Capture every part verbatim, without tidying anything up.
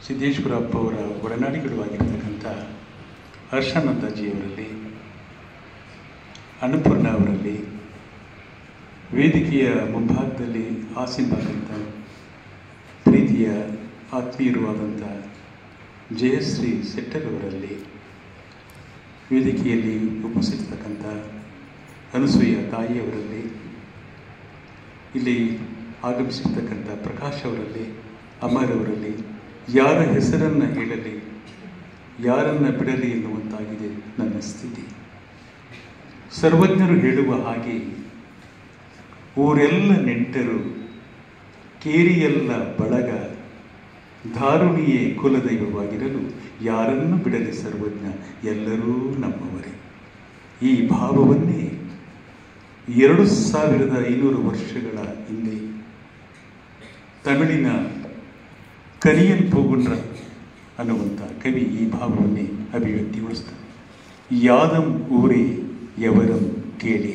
ಸಿದ್ದೇಶ್ವರಪ್ಪ ಅವರ ಒಡನಾಡಿಗಳು ಆಗಿರ್ತಕ್ಕಂಥ ಹರ್ಷಾನಂದಜಿಯವರಲ್ಲಿ, ಅನ್ನಪೂರ್ಣ ಅವರಲ್ಲಿ, ವೇದಿಕೆಯ ಮುಂಭಾಗದಲ್ಲಿ ಆಸೀನರಾದಂಥ ಪ್ರೀತಿಯ ಆತ್ಮೀಯರುವಾದಂಥ ಜಯಶ್ರೀ ಶೆಟ್ಟರ್ ಅವರಲ್ಲಿ, ವೇದಿಕೆಯಲ್ಲಿ ಉಪಸ್ಥಿತಕ್ಕಂಥ ಅನಸೂಯ ತಾಯಿಯವರಲ್ಲಿ, ಇಲ್ಲಿ ಆಗಮಿಸಿರ್ತಕ್ಕಂಥ ಪ್ರಕಾಶ್ ಅವರಲ್ಲಿ, ಅಮರ್ ಅವರಲ್ಲಿ, ಯಾರ ಹೆಸರನ್ನು ಹೇಳಲಿ ಯಾರನ್ನು ಬಿಡಲಿ ಎನ್ನುವಂತಾಗಿದೆ ನನ್ನ ಸ್ಥಿತಿ. ಸರ್ವಜ್ಞರು ಹೇಳುವ ಹಾಗೆ ಊರೆಲ್ಲ ನೆಂಟರು, ಕೇರಿಯೆಲ್ಲ ಬಳಗ, ಧಾರುಣಿಯೇ ಕುಲದೈವವಾಗಿರಲು ಯಾರನ್ನು ಬಿಡಲಿ ಸರ್ವಜ್ಞ, ಎಲ್ಲರೂ ನಮ್ಮವರೇ. ಈ ಭಾವವನ್ನೇ ಎರಡು ಸಾವಿರದ ಐನೂರು ವರ್ಷಗಳ ಹಿಂದೆ ತಮಿಳಿನ ಕರಿಯನ್ ಪೂಗುಂಡ್ರ ಅನ್ನುವಂಥ ಕವಿ ಈ ಭಾವವನ್ನೇ ಅಭಿವ್ಯಕ್ತಿಗೊಳಿಸ್ತಾರೆ. ಯಾದಂ ಊರೇ ಯವರಂ ಕೇಳಿ,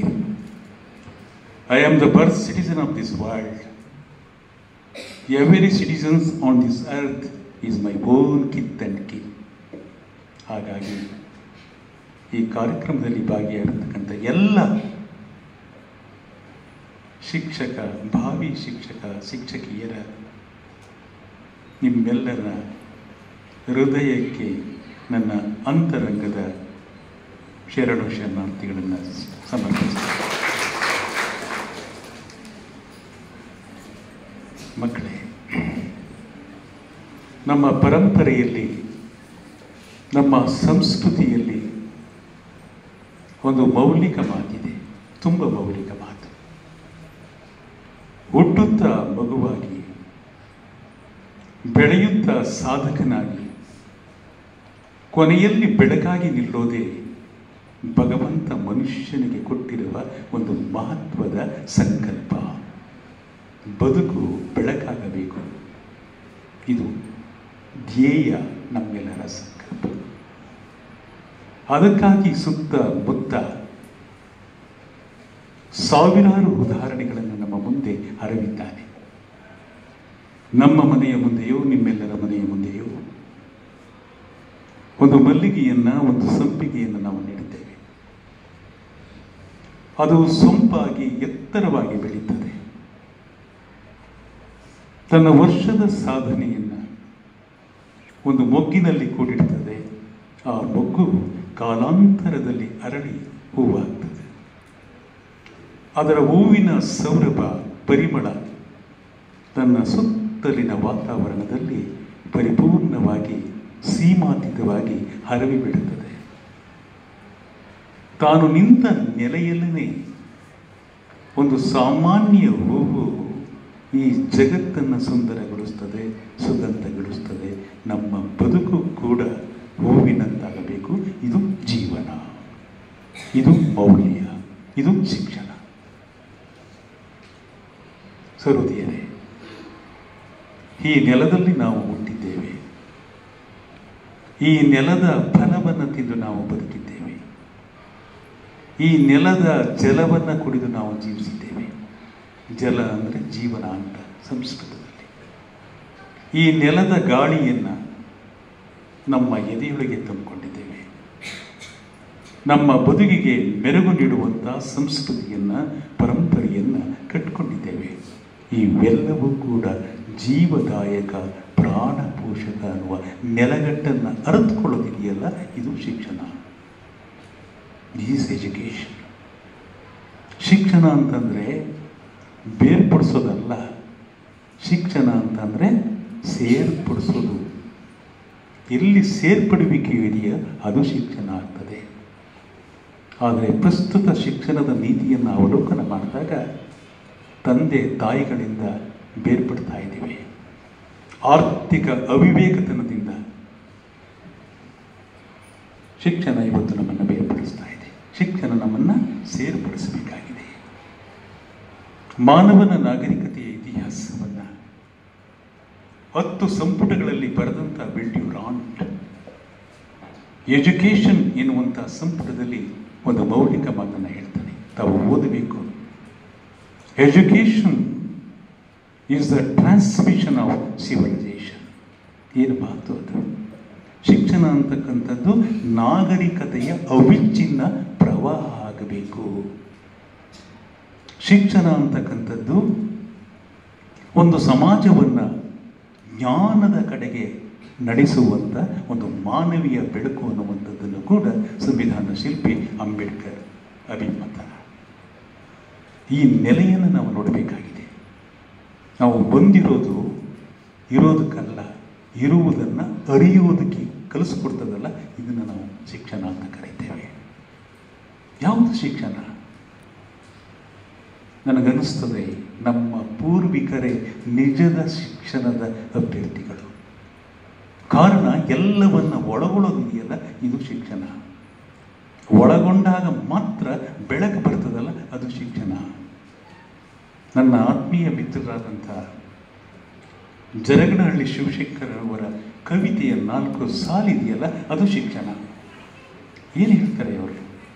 I am the birth citizen of this world, every citizens on this earth is my own kith and kin. ಹಾಗಾಗಿ ಈ ಕಾರ್ಯಕ್ರಮದಲ್ಲಿ ಭಾಗಿಯಾಗಿರ್ತಕ್ಕಂಥ ಎಲ್ಲ ಶಿಕ್ಷಕ, ಭಾವಿ ಶಿಕ್ಷಕ, ಶಿಕ್ಷಕಿಯರ ನಿಮ್ಮೆಲ್ಲರ ಹೃದಯಕ್ಕೆ ನನ್ನ ಅಂತರಂಗದ ಶರಣು ಶರಣಾರ್ಥಿಗಳನ್ನು ಸಮರ್ಪಿಸುತ್ತೇನೆ. ಮಕ್ಕಳೇ, ನಮ್ಮ ಪರಂಪರೆಯಲ್ಲಿ, ನಮ್ಮ ಸಂಸ್ಕೃತಿಯಲ್ಲಿ ಒಂದು ಮೌಲಿಕ ಮಾತಿದೆ, ತುಂಬ ಮೌಲಿಕ ಮಾತು. ಹುಟ್ಟುತ್ತಾ ಮಗುವಾಗಿ, ಬೆಳೆಯುತ್ತಾ ಸಾಧಕನಾಗಿ, ಕೊನೆಯಲ್ಲಿ ಬೆಳಕಾಗಿ ನಿಲ್ಲೋದೇ ಭಗವಂತ ಮನುಷ್ಯನಿಗೆ ಕೊಟ್ಟಿರುವ ಒಂದು ಮಹತ್ವದ ಸಂಕಲ್ಪ. ಬದುಕು ಬೆಳಕಾಗಬೇಕು, ಇದು ಧ್ಯೇಯ ನಮ್ಮೆಲ್ಲರ ಸಂಕಲ್ಪ. ಅದಕ್ಕಾಗಿ ಸುತ್ತ ಮುತ್ತ ಸಾವಿರಾರು ಉದಾಹರಣೆಗಳನ್ನು ನಮ್ಮ ಮುಂದೆ ಹರವಿದ್ದಾನೆ. ನಮ್ಮ ಮನೆಯ ಮುಂದೆಯೋ, ನಿಮ್ಮೆಲ್ಲರ ಮನೆಯ ಮುಂದೆಯೋ ಒಂದು ಮಲ್ಲಿಗೆಯನ್ನ, ಒಂದು ಸಂಪಿಗೆಯನ್ನು ನಾವು ನೀಡುತ್ತೇವೆ. ಅದು ಸೊಂಪಾಗಿ ಎತ್ತರವಾಗಿ ಬೆಳೀತದೆ. ತನ್ನ ವರ್ಷದ ಸಾಧನೆಯನ್ನು ಒಂದು ಮೊಗ್ಗಿನಲ್ಲಿ ಕೂಡಿಡ್ತದೆ. ಆ ಮೊಗ್ಗು ಕಾಲಾಂತರದಲ್ಲಿ ಅರಳಿ ಹೂವಾಗ್ತದೆ. ಅದರ ಹೂವಿನ ಸೌರಭ, ಪರಿಮಳ ತನ್ನ ಸುತ್ತಲಿನ ವಾತಾವರಣದಲ್ಲಿ ಪರಿಪೂರ್ಣವಾಗಿ, ಸೀಮಾತೀತವಾಗಿ ಹರವಿ ಬಿಡುತ್ತದೆ. ತಾನು ನಿಂತ ನೆಲೆಯಲ್ಲೇ ಒಂದು ಸಾಮಾನ್ಯ ಹೂವು ಈ ಜಗತ್ತನ್ನು ಸುಂದರಗೊಳಿಸ್ತದೆ, ಸುಗಂಧಗೊಳಿಸ್ತದೆ. ನಮ್ಮ ಬದುಕು ಕೂಡ ಹೂವಿನಂತಾಗಬೇಕು. ಇದು ಜೀವನ, ಇದು ಮೌಲ್ಯ, ಇದು ಶಿಕ್ಷಣ. ಸಹೋದರಿಯರೇ, ಈ ನೆಲದಲ್ಲಿ ನಾವು ಹುಟ್ಟಿದ್ದೇವೆ. ಈ ನೆಲದ ಫಲವನ್ನು ತಿಂದು ನಾವು ಬದುಕಿದ್ದೇವೆ. ಈ ನೆಲದ ಜಲವನ್ನು ಕುಡಿದು ನಾವು ಜೀವಿಸಿದ್ದೇವೆ. ಜಲ ಅಂದರೆ ಜೀವನ ಅಂತ ಸಂಸ್ಕೃತದಲ್ಲಿ. ಈ ನೆಲದ ಗಾಳಿಯನ್ನು ನಮ್ಮ ಎದೆಯೊಳಗೆ ತಂದುಕೊಂಡಿದ್ದೇವೆ. ನಮ್ಮ ಬದುಕಿಗೆ ಮೆರುಗು ನೀಡುವಂಥ ಸಂಸ್ಕೃತಿಯನ್ನು, ಪರಂಪರೆಯನ್ನು ಕಟ್ಟಿಕೊಂಡಿದ್ದೇವೆ. ಇವೆಲ್ಲವೂ ಕೂಡ ಜೀವದಾಯಕ, ಪ್ರಾಣ ಪೋಷಕ ಅನ್ನುವ ನೆಲಗಟ್ಟನ್ನು ಅರಿತುಕೊಳ್ಳೋದಿದೆಯಲ್ಲ, ಇದು ಶಿಕ್ಷಣ. Is education. ಶಿಕ್ಷಣ ಅಂತಂದರೆ ಬೇರ್ಪಡಿಸೋದಲ್ಲ. ಶಿಕ್ಷಣ ಅಂತಂದರೆ ಸೇರ್ಪಡಿಸೋದು. ಎಲ್ಲಿ ಸೇರ್ಪಡುವಿಕೆ ಇದೆಯೋ ಅದು ಶಿಕ್ಷಣ ಆಗ್ತದೆ. ಆದರೆ ಪ್ರಸ್ತುತ ಶಿಕ್ಷಣದ ನೀತಿಯನ್ನು ಅವಲೋಕನ ಮಾಡಿದಾಗ ತಂದೆ ತಾಯಿಗಳಿಂದ ಬೇರ್ಪಡ್ತಾ ಇದ್ದೀವಿ. ಆರ್ಥಿಕ ಅವಿವೇಕತನದಿಂದ ಶಿಕ್ಷಣ ಇವತ್ತು ನಮ್ಮನ್ನು ಬೇರ್ಪಡಿಸ್ತಾ ಇದೆ. ಶಿಕ್ಷಣ ನಮ್ಮನ್ನು ಸೇರ್ಪಡಿಸಬೇಕಾಗಿದೆ. ಮಾನವನ ನಾಗರಿಕತೆಯ ಇತಿಹಾಸವನ್ನು ಹತ್ತು ಸಂಪುಟಗಳಲ್ಲಿ ಬರೆದಂಥ ವಿಲ್ಡ್ಯೂರಾಂಟ್ ಎಜುಕೇಷನ್ ಎನ್ನುವಂಥ ಸಂಪುಟದಲ್ಲಿ ಒಂದು ಮೌಲಿಕ ಮಾತನ್ನು ಹೇಳ್ತಾನೆ, ತಾವು ಓದಬೇಕು. Education is the transmission of civilization. ಏನು ಮಾತು ಅದು! ಶಿಕ್ಷಣ ಅಂತಕ್ಕಂಥದ್ದು ನಾಗರಿಕತೆಯ ಅವಿಚ್ಛಿನ್ನ ಪ್ರವಾಹ ಆಗಬೇಕು. ಶಿಕ್ಷಣ ಅಂತಕ್ಕಂಥದ್ದು ಒಂದು ಸಮಾಜವನ್ನು ಜ್ಞಾನದ ಕಡೆಗೆ ನಡೆಸುವಂಥ ಒಂದು ಮಾನವೀಯ ಬೆಳಕು ಅನ್ನುವಂಥದ್ದನ್ನು ಕೂಡ ಸಂವಿಧಾನ ಶಿಲ್ಪಿ ಅಂಬೇಡ್ಕರ್ ಅಭಿಮತ. ಈ ನೆಲೆಯನ್ನು ನಾವು ನೋಡಬೇಕಾಗಿದೆ. ನಾವು ಬಂದಿರೋದು ಇರೋದಕ್ಕಲ್ಲ, ಇರುವುದನ್ನು ಅರಿಯುವುದಕ್ಕೆ ಕಲಿಸ್ಕೊಡ್ತದಲ್ಲ, ಇದನ್ನು ನಾವು ಶಿಕ್ಷಣ ಅಂತ ಕರೀತೇವೆ. ಯಾವುದು ಶಿಕ್ಷಣ? ನನಗನ್ನಿಸ್ತದೆ ನಮ್ಮ ಪೂರ್ವಿಕರೇ ನಿಜದ ಶಿಕ್ಷಣದ ಅಭ್ಯರ್ಥಿಗಳು. ಕಾರಣ ಎಲ್ಲವನ್ನ ಒಳಗೊಳ್ಳೋದಿದೆಯಲ್ಲ, ಇದು ಶಿಕ್ಷಣ. ಒಳಗೊಂಡಾಗ ಮಾತ್ರ ಬೆಳಕು ಬರ್ತದಲ್ಲ, ಅದು ಶಿಕ್ಷಣ. ನನ್ನ ಆತ್ಮೀಯ ಮಿತ್ರರಾದಂಥ ಜರಗನಹಳ್ಳಿ ಶಿವಶಂಕರ್ ಅವರ ಕವಿತೆಯ ನಾಲ್ಕು ಸಾಲಿದೆಯಲ್ಲ, ಅದು ಶಿಕ್ಷಣ. ಏನು ಹೇಳ್ತಾರೆ ಅವರು?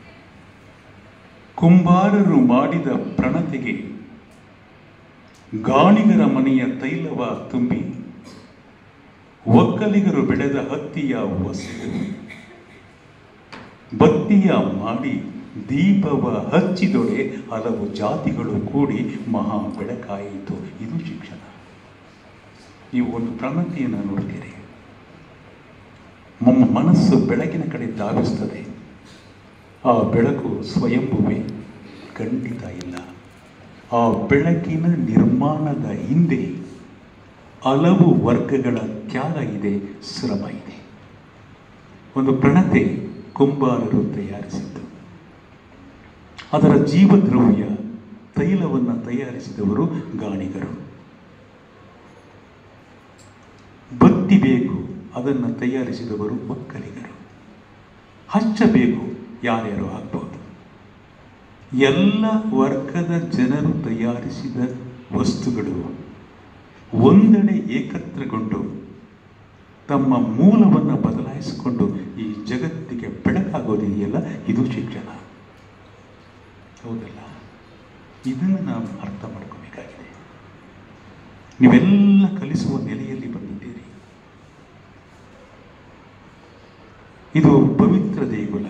ಕುಂಬಾರರು ಮಾಡಿದ ಪ್ರಣತೆಗೆ ಗಾಣಿಗರ ಮನೆಯ ತೈಲವ ತುಂಬಿ, ಒಕ್ಕಲಿಗರು ಬೆಳೆದ ಹತ್ತಿಯ ಹೊಸದು ಬತ್ತಿಯ ಮಾಡಿ ದೀಪವ ಹಚ್ಚಿದೊಡೆ ಹಲವು ಜಾತಿಗಳು ಕೂಡಿ ಮಹಾ ಬೆಳಕಾಯಿತು. ಇದು ಶಿಕ್ಷಣ. ನೀವು ಒಂದು ಪ್ರಣತಿಯನ್ನು ನೋಡ್ತೀರಿ, ನಮ್ಮ ಮನಸ್ಸು ಬೆಳಕಿನ ಕಡೆ ಧಾವಿಸ್ತದೆ. ಆ ಬೆಳಕು ಸ್ವಯಂಭುವೇ? ಖಂಡಿತ ಇಲ್ಲ. ಆ ಬೆಳಕಿನ ನಿರ್ಮಾಣದ ಹಿಂದೆ ಹಲವು ವರ್ಗಗಳ ತ್ಯಾಗ ಇದೆ, ಶ್ರಮ ಇದೆ. ಒಂದು ಪ್ರಣತೆ ಕುಂಬಾರರು ತಯಾರಿಸಿದ್ದು, ಅದರ ಜೀವದ್ರವ್ಯ ತೈಲವನ್ನು ತಯಾರಿಸಿದವರು ಗಾಣಿಗರು. ಬತ್ತಿ ಬೇಕು, ಅದನ್ನು ತಯಾರಿಸಿದವರು ಒಕ್ಕಲಿಗರು. ಹಚ್ಚಬೇಕು, ಯಾರ್ಯಾರು ಆಗ್ಬೋದು. ಎಲ್ಲ ವರ್ಗದ ಜನರು ತಯಾರಿಸಿದ ವಸ್ತುಗಳು ಒಂದೆಡೆ ಏಕತ್ರಗೊಂಡು ತಮ್ಮ ಮೂಲವನ್ನು ಬದಲಾಯಿಸಿಕೊಂಡು ಈ ಜಗತ್ತಿಗೆ ಬೆಳಕಾಗೋದಿದೆಯಲ್ಲ, ಇದು ಶಿಕ್ಷಣ. ಹೌದಲ್ಲ? ಇದನ್ನು ನಾವು ಅರ್ಥ ಮಾಡ್ಕೋಬೇಕಾಗಿದೆ. ನೀವೆಲ್ಲ ಕಲಿಸುವ ನೆಲೆಯಲ್ಲಿ ಬಂದಿದ್ದೀರಿ. ಇದು ಪವಿತ್ರ ದೇಗುಲ.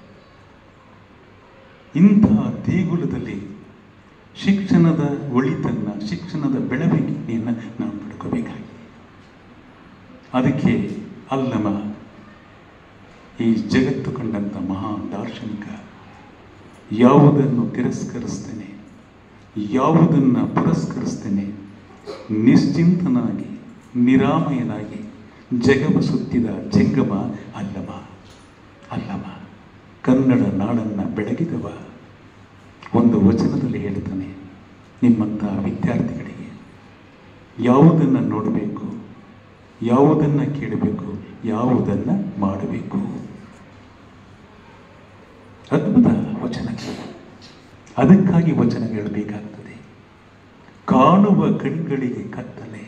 ಇಂತಹ ದೇಗುಲದಲ್ಲಿ ಶಿಕ್ಷಣದ ಒಳಿತನ್ನು, ಶಿಕ್ಷಣದ ಬೆಳವಣಿಗೆಯನ್ನು ನಾವು ಪಡ್ಕೋಬೇಕಾಗಿದೆ. ಅದಕ್ಕೆ ಅಲ್ಲಮ, ಈ ಜಗತ್ತು ಕಂಡಂಥ ಮಹಾ ದಾರ್ಶನಿಕ, ಯಾವುದನ್ನು ತಿರಸ್ಕರಿಸ್ತೇನೆ, ಯಾವುದನ್ನು ಪುರಸ್ಕರಿಸ್ತೇನೆ, ನಿಶ್ಚಿಂತನಾಗಿ ನಿರಾಮಯನಾಗಿ ಜಗವ ಸುತ್ತಿದ ಜಂಗಮ ಅಲ್ಲಮ. ಅಲ್ಲಮ ಕನ್ನಡ ನಾಡನ್ನು ಬೆಳಗಿದವ. ಒಂದು ವಚನದಲ್ಲಿ ಹೇಳ್ತಾನೆ, ನಿಮ್ಮಂಥ ವಿದ್ಯಾರ್ಥಿಗಳಿಗೆ ಯಾವುದನ್ನು ನೋಡಬೇಕು, ಯಾವುದನ್ನು ಕೇಳಬೇಕು, ಯಾವುದನ್ನು ಮಾಡಬೇಕು. ಅದ್ಭುತ ವಚನಗಳು. ಅದಕ್ಕಾಗಿ ವಚನ ಹೇಳಬೇಕಾಗ್ತದೆ. ಕಾಣುವ ಕಣ್ಗಳಿಗೆ ಕತ್ತಲೆ,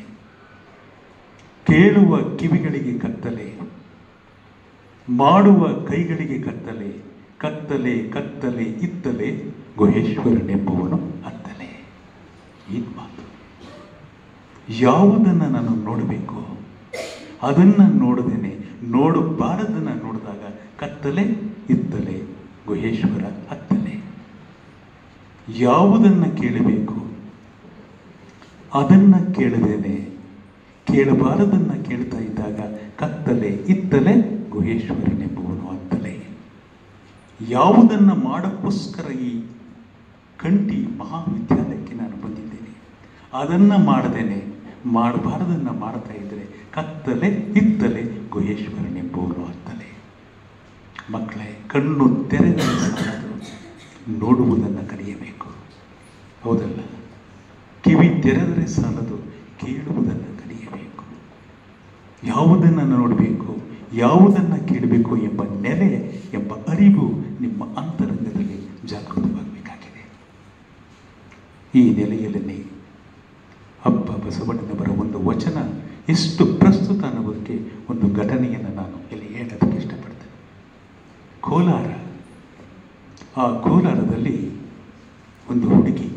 ಕೇಳುವ ಕಿವಿಗಳಿಗೆ ಕತ್ತಲೆ, ಮಾಡುವ ಕೈಗಳಿಗೆ ಕತ್ತಲೆ, ಕತ್ತಲೆ ಕತ್ತಲೆ ಇತ್ತಲೆ ಗುಹೇಶ್ವರನೆಂಬುವನು ಅತ್ತಲೆ. ಈ ಮಾತು. ಯಾವುದನ್ನು ನಾನು ನೋಡಬೇಕು, ಅದನ್ನು ನೋಡದೇನೆ ನೋಡಬಾರದನ್ನು ನೋಡಿದಾಗ ಕತ್ತಲೆ ಇತ್ತಲೆ ಗುಹೇಶ್ವರ ಅತ್ತಲೆ. ಯಾವುದನ್ನು ಕೇಳಬೇಕು, ಅದನ್ನು ಕೇಳದೇನೆ ಕೇಳಬಾರದನ್ನು ಕೇಳ್ತಾ ಇದ್ದಾಗ ಕತ್ತಲೆ ಇತ್ತಲೆ ಗುಹೇಶ್ವರನೆಂಬುವನು ಅತ್ತಲೆ. ಯಾವುದನ್ನು ಮಾಡೋಕ್ಕೋಸ್ಕರ ಈ ಕಂಠಿ ಮಹಾವಿದ್ಯಾಲಯಕ್ಕೆ ನಾನು ಬಂದಿದ್ದೇನೆ, ಅದನ್ನು ಮಾಡದೇನೆ ಮಾಡಬಾರದನ್ನು ಮಾಡ್ತಾ ಇದ್ದರೆ ಕತ್ತಲೆ ಇತ್ತಲೆ ಗುಹೇಶ್ವರನೆಂಬುವನು ಅತ್ತಲೆ. ಮಕ್ಕಳೇ, ಕಣ್ಣು ತೆರೆದರೆ ಸಾಲದು, ನೋಡುವುದನ್ನು ಕಲಿಯಬೇಕು. ಹೌದಲ್ಲ? ಕಿವಿ ತೆರೆದರೆ ಸಾಲದು, ಕೇಳುವುದನ್ನು ಕಲಿಯಬೇಕು. ಯಾವುದನ್ನು ನೋಡಬೇಕು, ಯಾವುದನ್ನು ಕೇಳಬೇಕು ಎಂಬ ನೆಲೆ, ಎಂಬ ಅರಿವು ನಿಮ್ಮ ಅಂತರಂಗದಲ್ಲಿ ಜಾಗೃತವಾಗಬೇಕಾಗಿದೆ. ಈ ನೆಲೆಯಲ್ಲಿ ಅಪ್ಪ ಬಸವಣ್ಣನವರ ಒಂದು ವಚನ ಎಷ್ಟು ಪ್ರಸ್ತುತ ಅನ್ನೋದಕ್ಕೆ ಒಂದು ಘಟನೆಯನ್ನು ನಾನು ಇಲ್ಲಿ ಹೇಳೋದಕ್ಕೆ ಇಷ್ಟಪಡ್ತೇನೆ. ಕೋಲಾರ. ಆ ಕೋಲಾರದಲ್ಲಿ ಒಂದು ಹುಡುಗಿ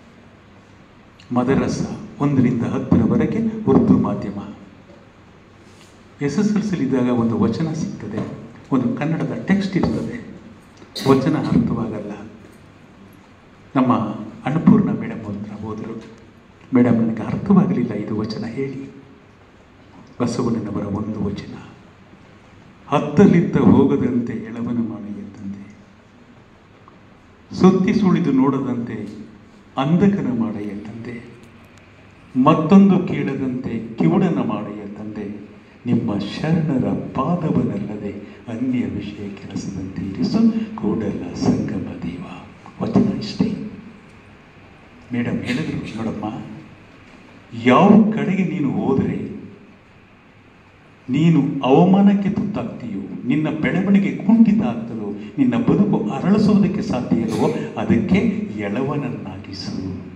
ಮದರಸ ಒಂದರಿಂದ ಹತ್ತರವರೆಗೆ ಉರ್ದು ಮಾಧ್ಯಮ. ಎಸ್ ಎಸ್ ಎಲ್ ಸಿಲಿದ್ದಾಗ ಒಂದು ವಚನ ಸಿಗ್ತದೆ, ಒಂದು ಕನ್ನಡದ ಟೆಕ್ಸ್ಟ್ ಇರ್ತದೆ, ವಚನ ಅರ್ಥವಾಗಲ್ಲ. ನಮ್ಮ ಅನ್ನಪೂರ್ಣ ಮೇಡಮ್ ಹತ್ರ ಹೋದರು. ಮೇಡಮ್, ನನಗೆ ಅರ್ಥವಾಗಲಿಲ್ಲ ಇದು ವಚನ ಹೇಳಿ. ಬಸವಣ್ಣನವರ ಒಂದು ವಚನ, ಹತ್ತಲಿದ್ದ ಹೋಗದಂತೆ ಎಳವನ ಮಾಡೆಯ ತಂದೆ, ಸುತ್ತಿ ಸುಳಿದು ನೋಡದಂತೆ ಅಂಧಕನ ಮಾಡೆಯ ತಂದೆ, ಮತ್ತೊಂದು ಕೇಳದಂತೆ ಕಿವುಡನ ಮಾಡೆಯ ತಂದೆ, ನಿಮ್ಮ ಶರಣರ ಪಾದವನಲ್ಲದೆ ಅನ್ಯ ವಿಷಯ ಕೆಲಸದಂತೆ ಇರಿಸು ಕೂಡಲ ಸಂಗಮ ದೇವ. ವಚನ ಇಷ್ಟೇ. ಮೇಡಮ್ ಹೇಳಿದ್ರು, ನೋಡಮ್ಮ, ಯಾವ ಕಡೆಗೆ ನೀನು ಹೋದರೆ ನೀನು ಅವಮಾನಕ್ಕೆ ತುತ್ತಾಗ್ತೀಯೋ, ನಿನ್ನ ಬೆಳವಣಿಗೆ ಕುಂಠಿತ ಆಗ್ತದೋ, ನಿನ್ನ ಬದುಕು ಅರಳಿಸೋದಕ್ಕೆ ಸಾಧ್ಯ ಇಲ್ಲವೋ ಅದಕ್ಕೆ ಎಳವನನ್ನಾಗಿಸು.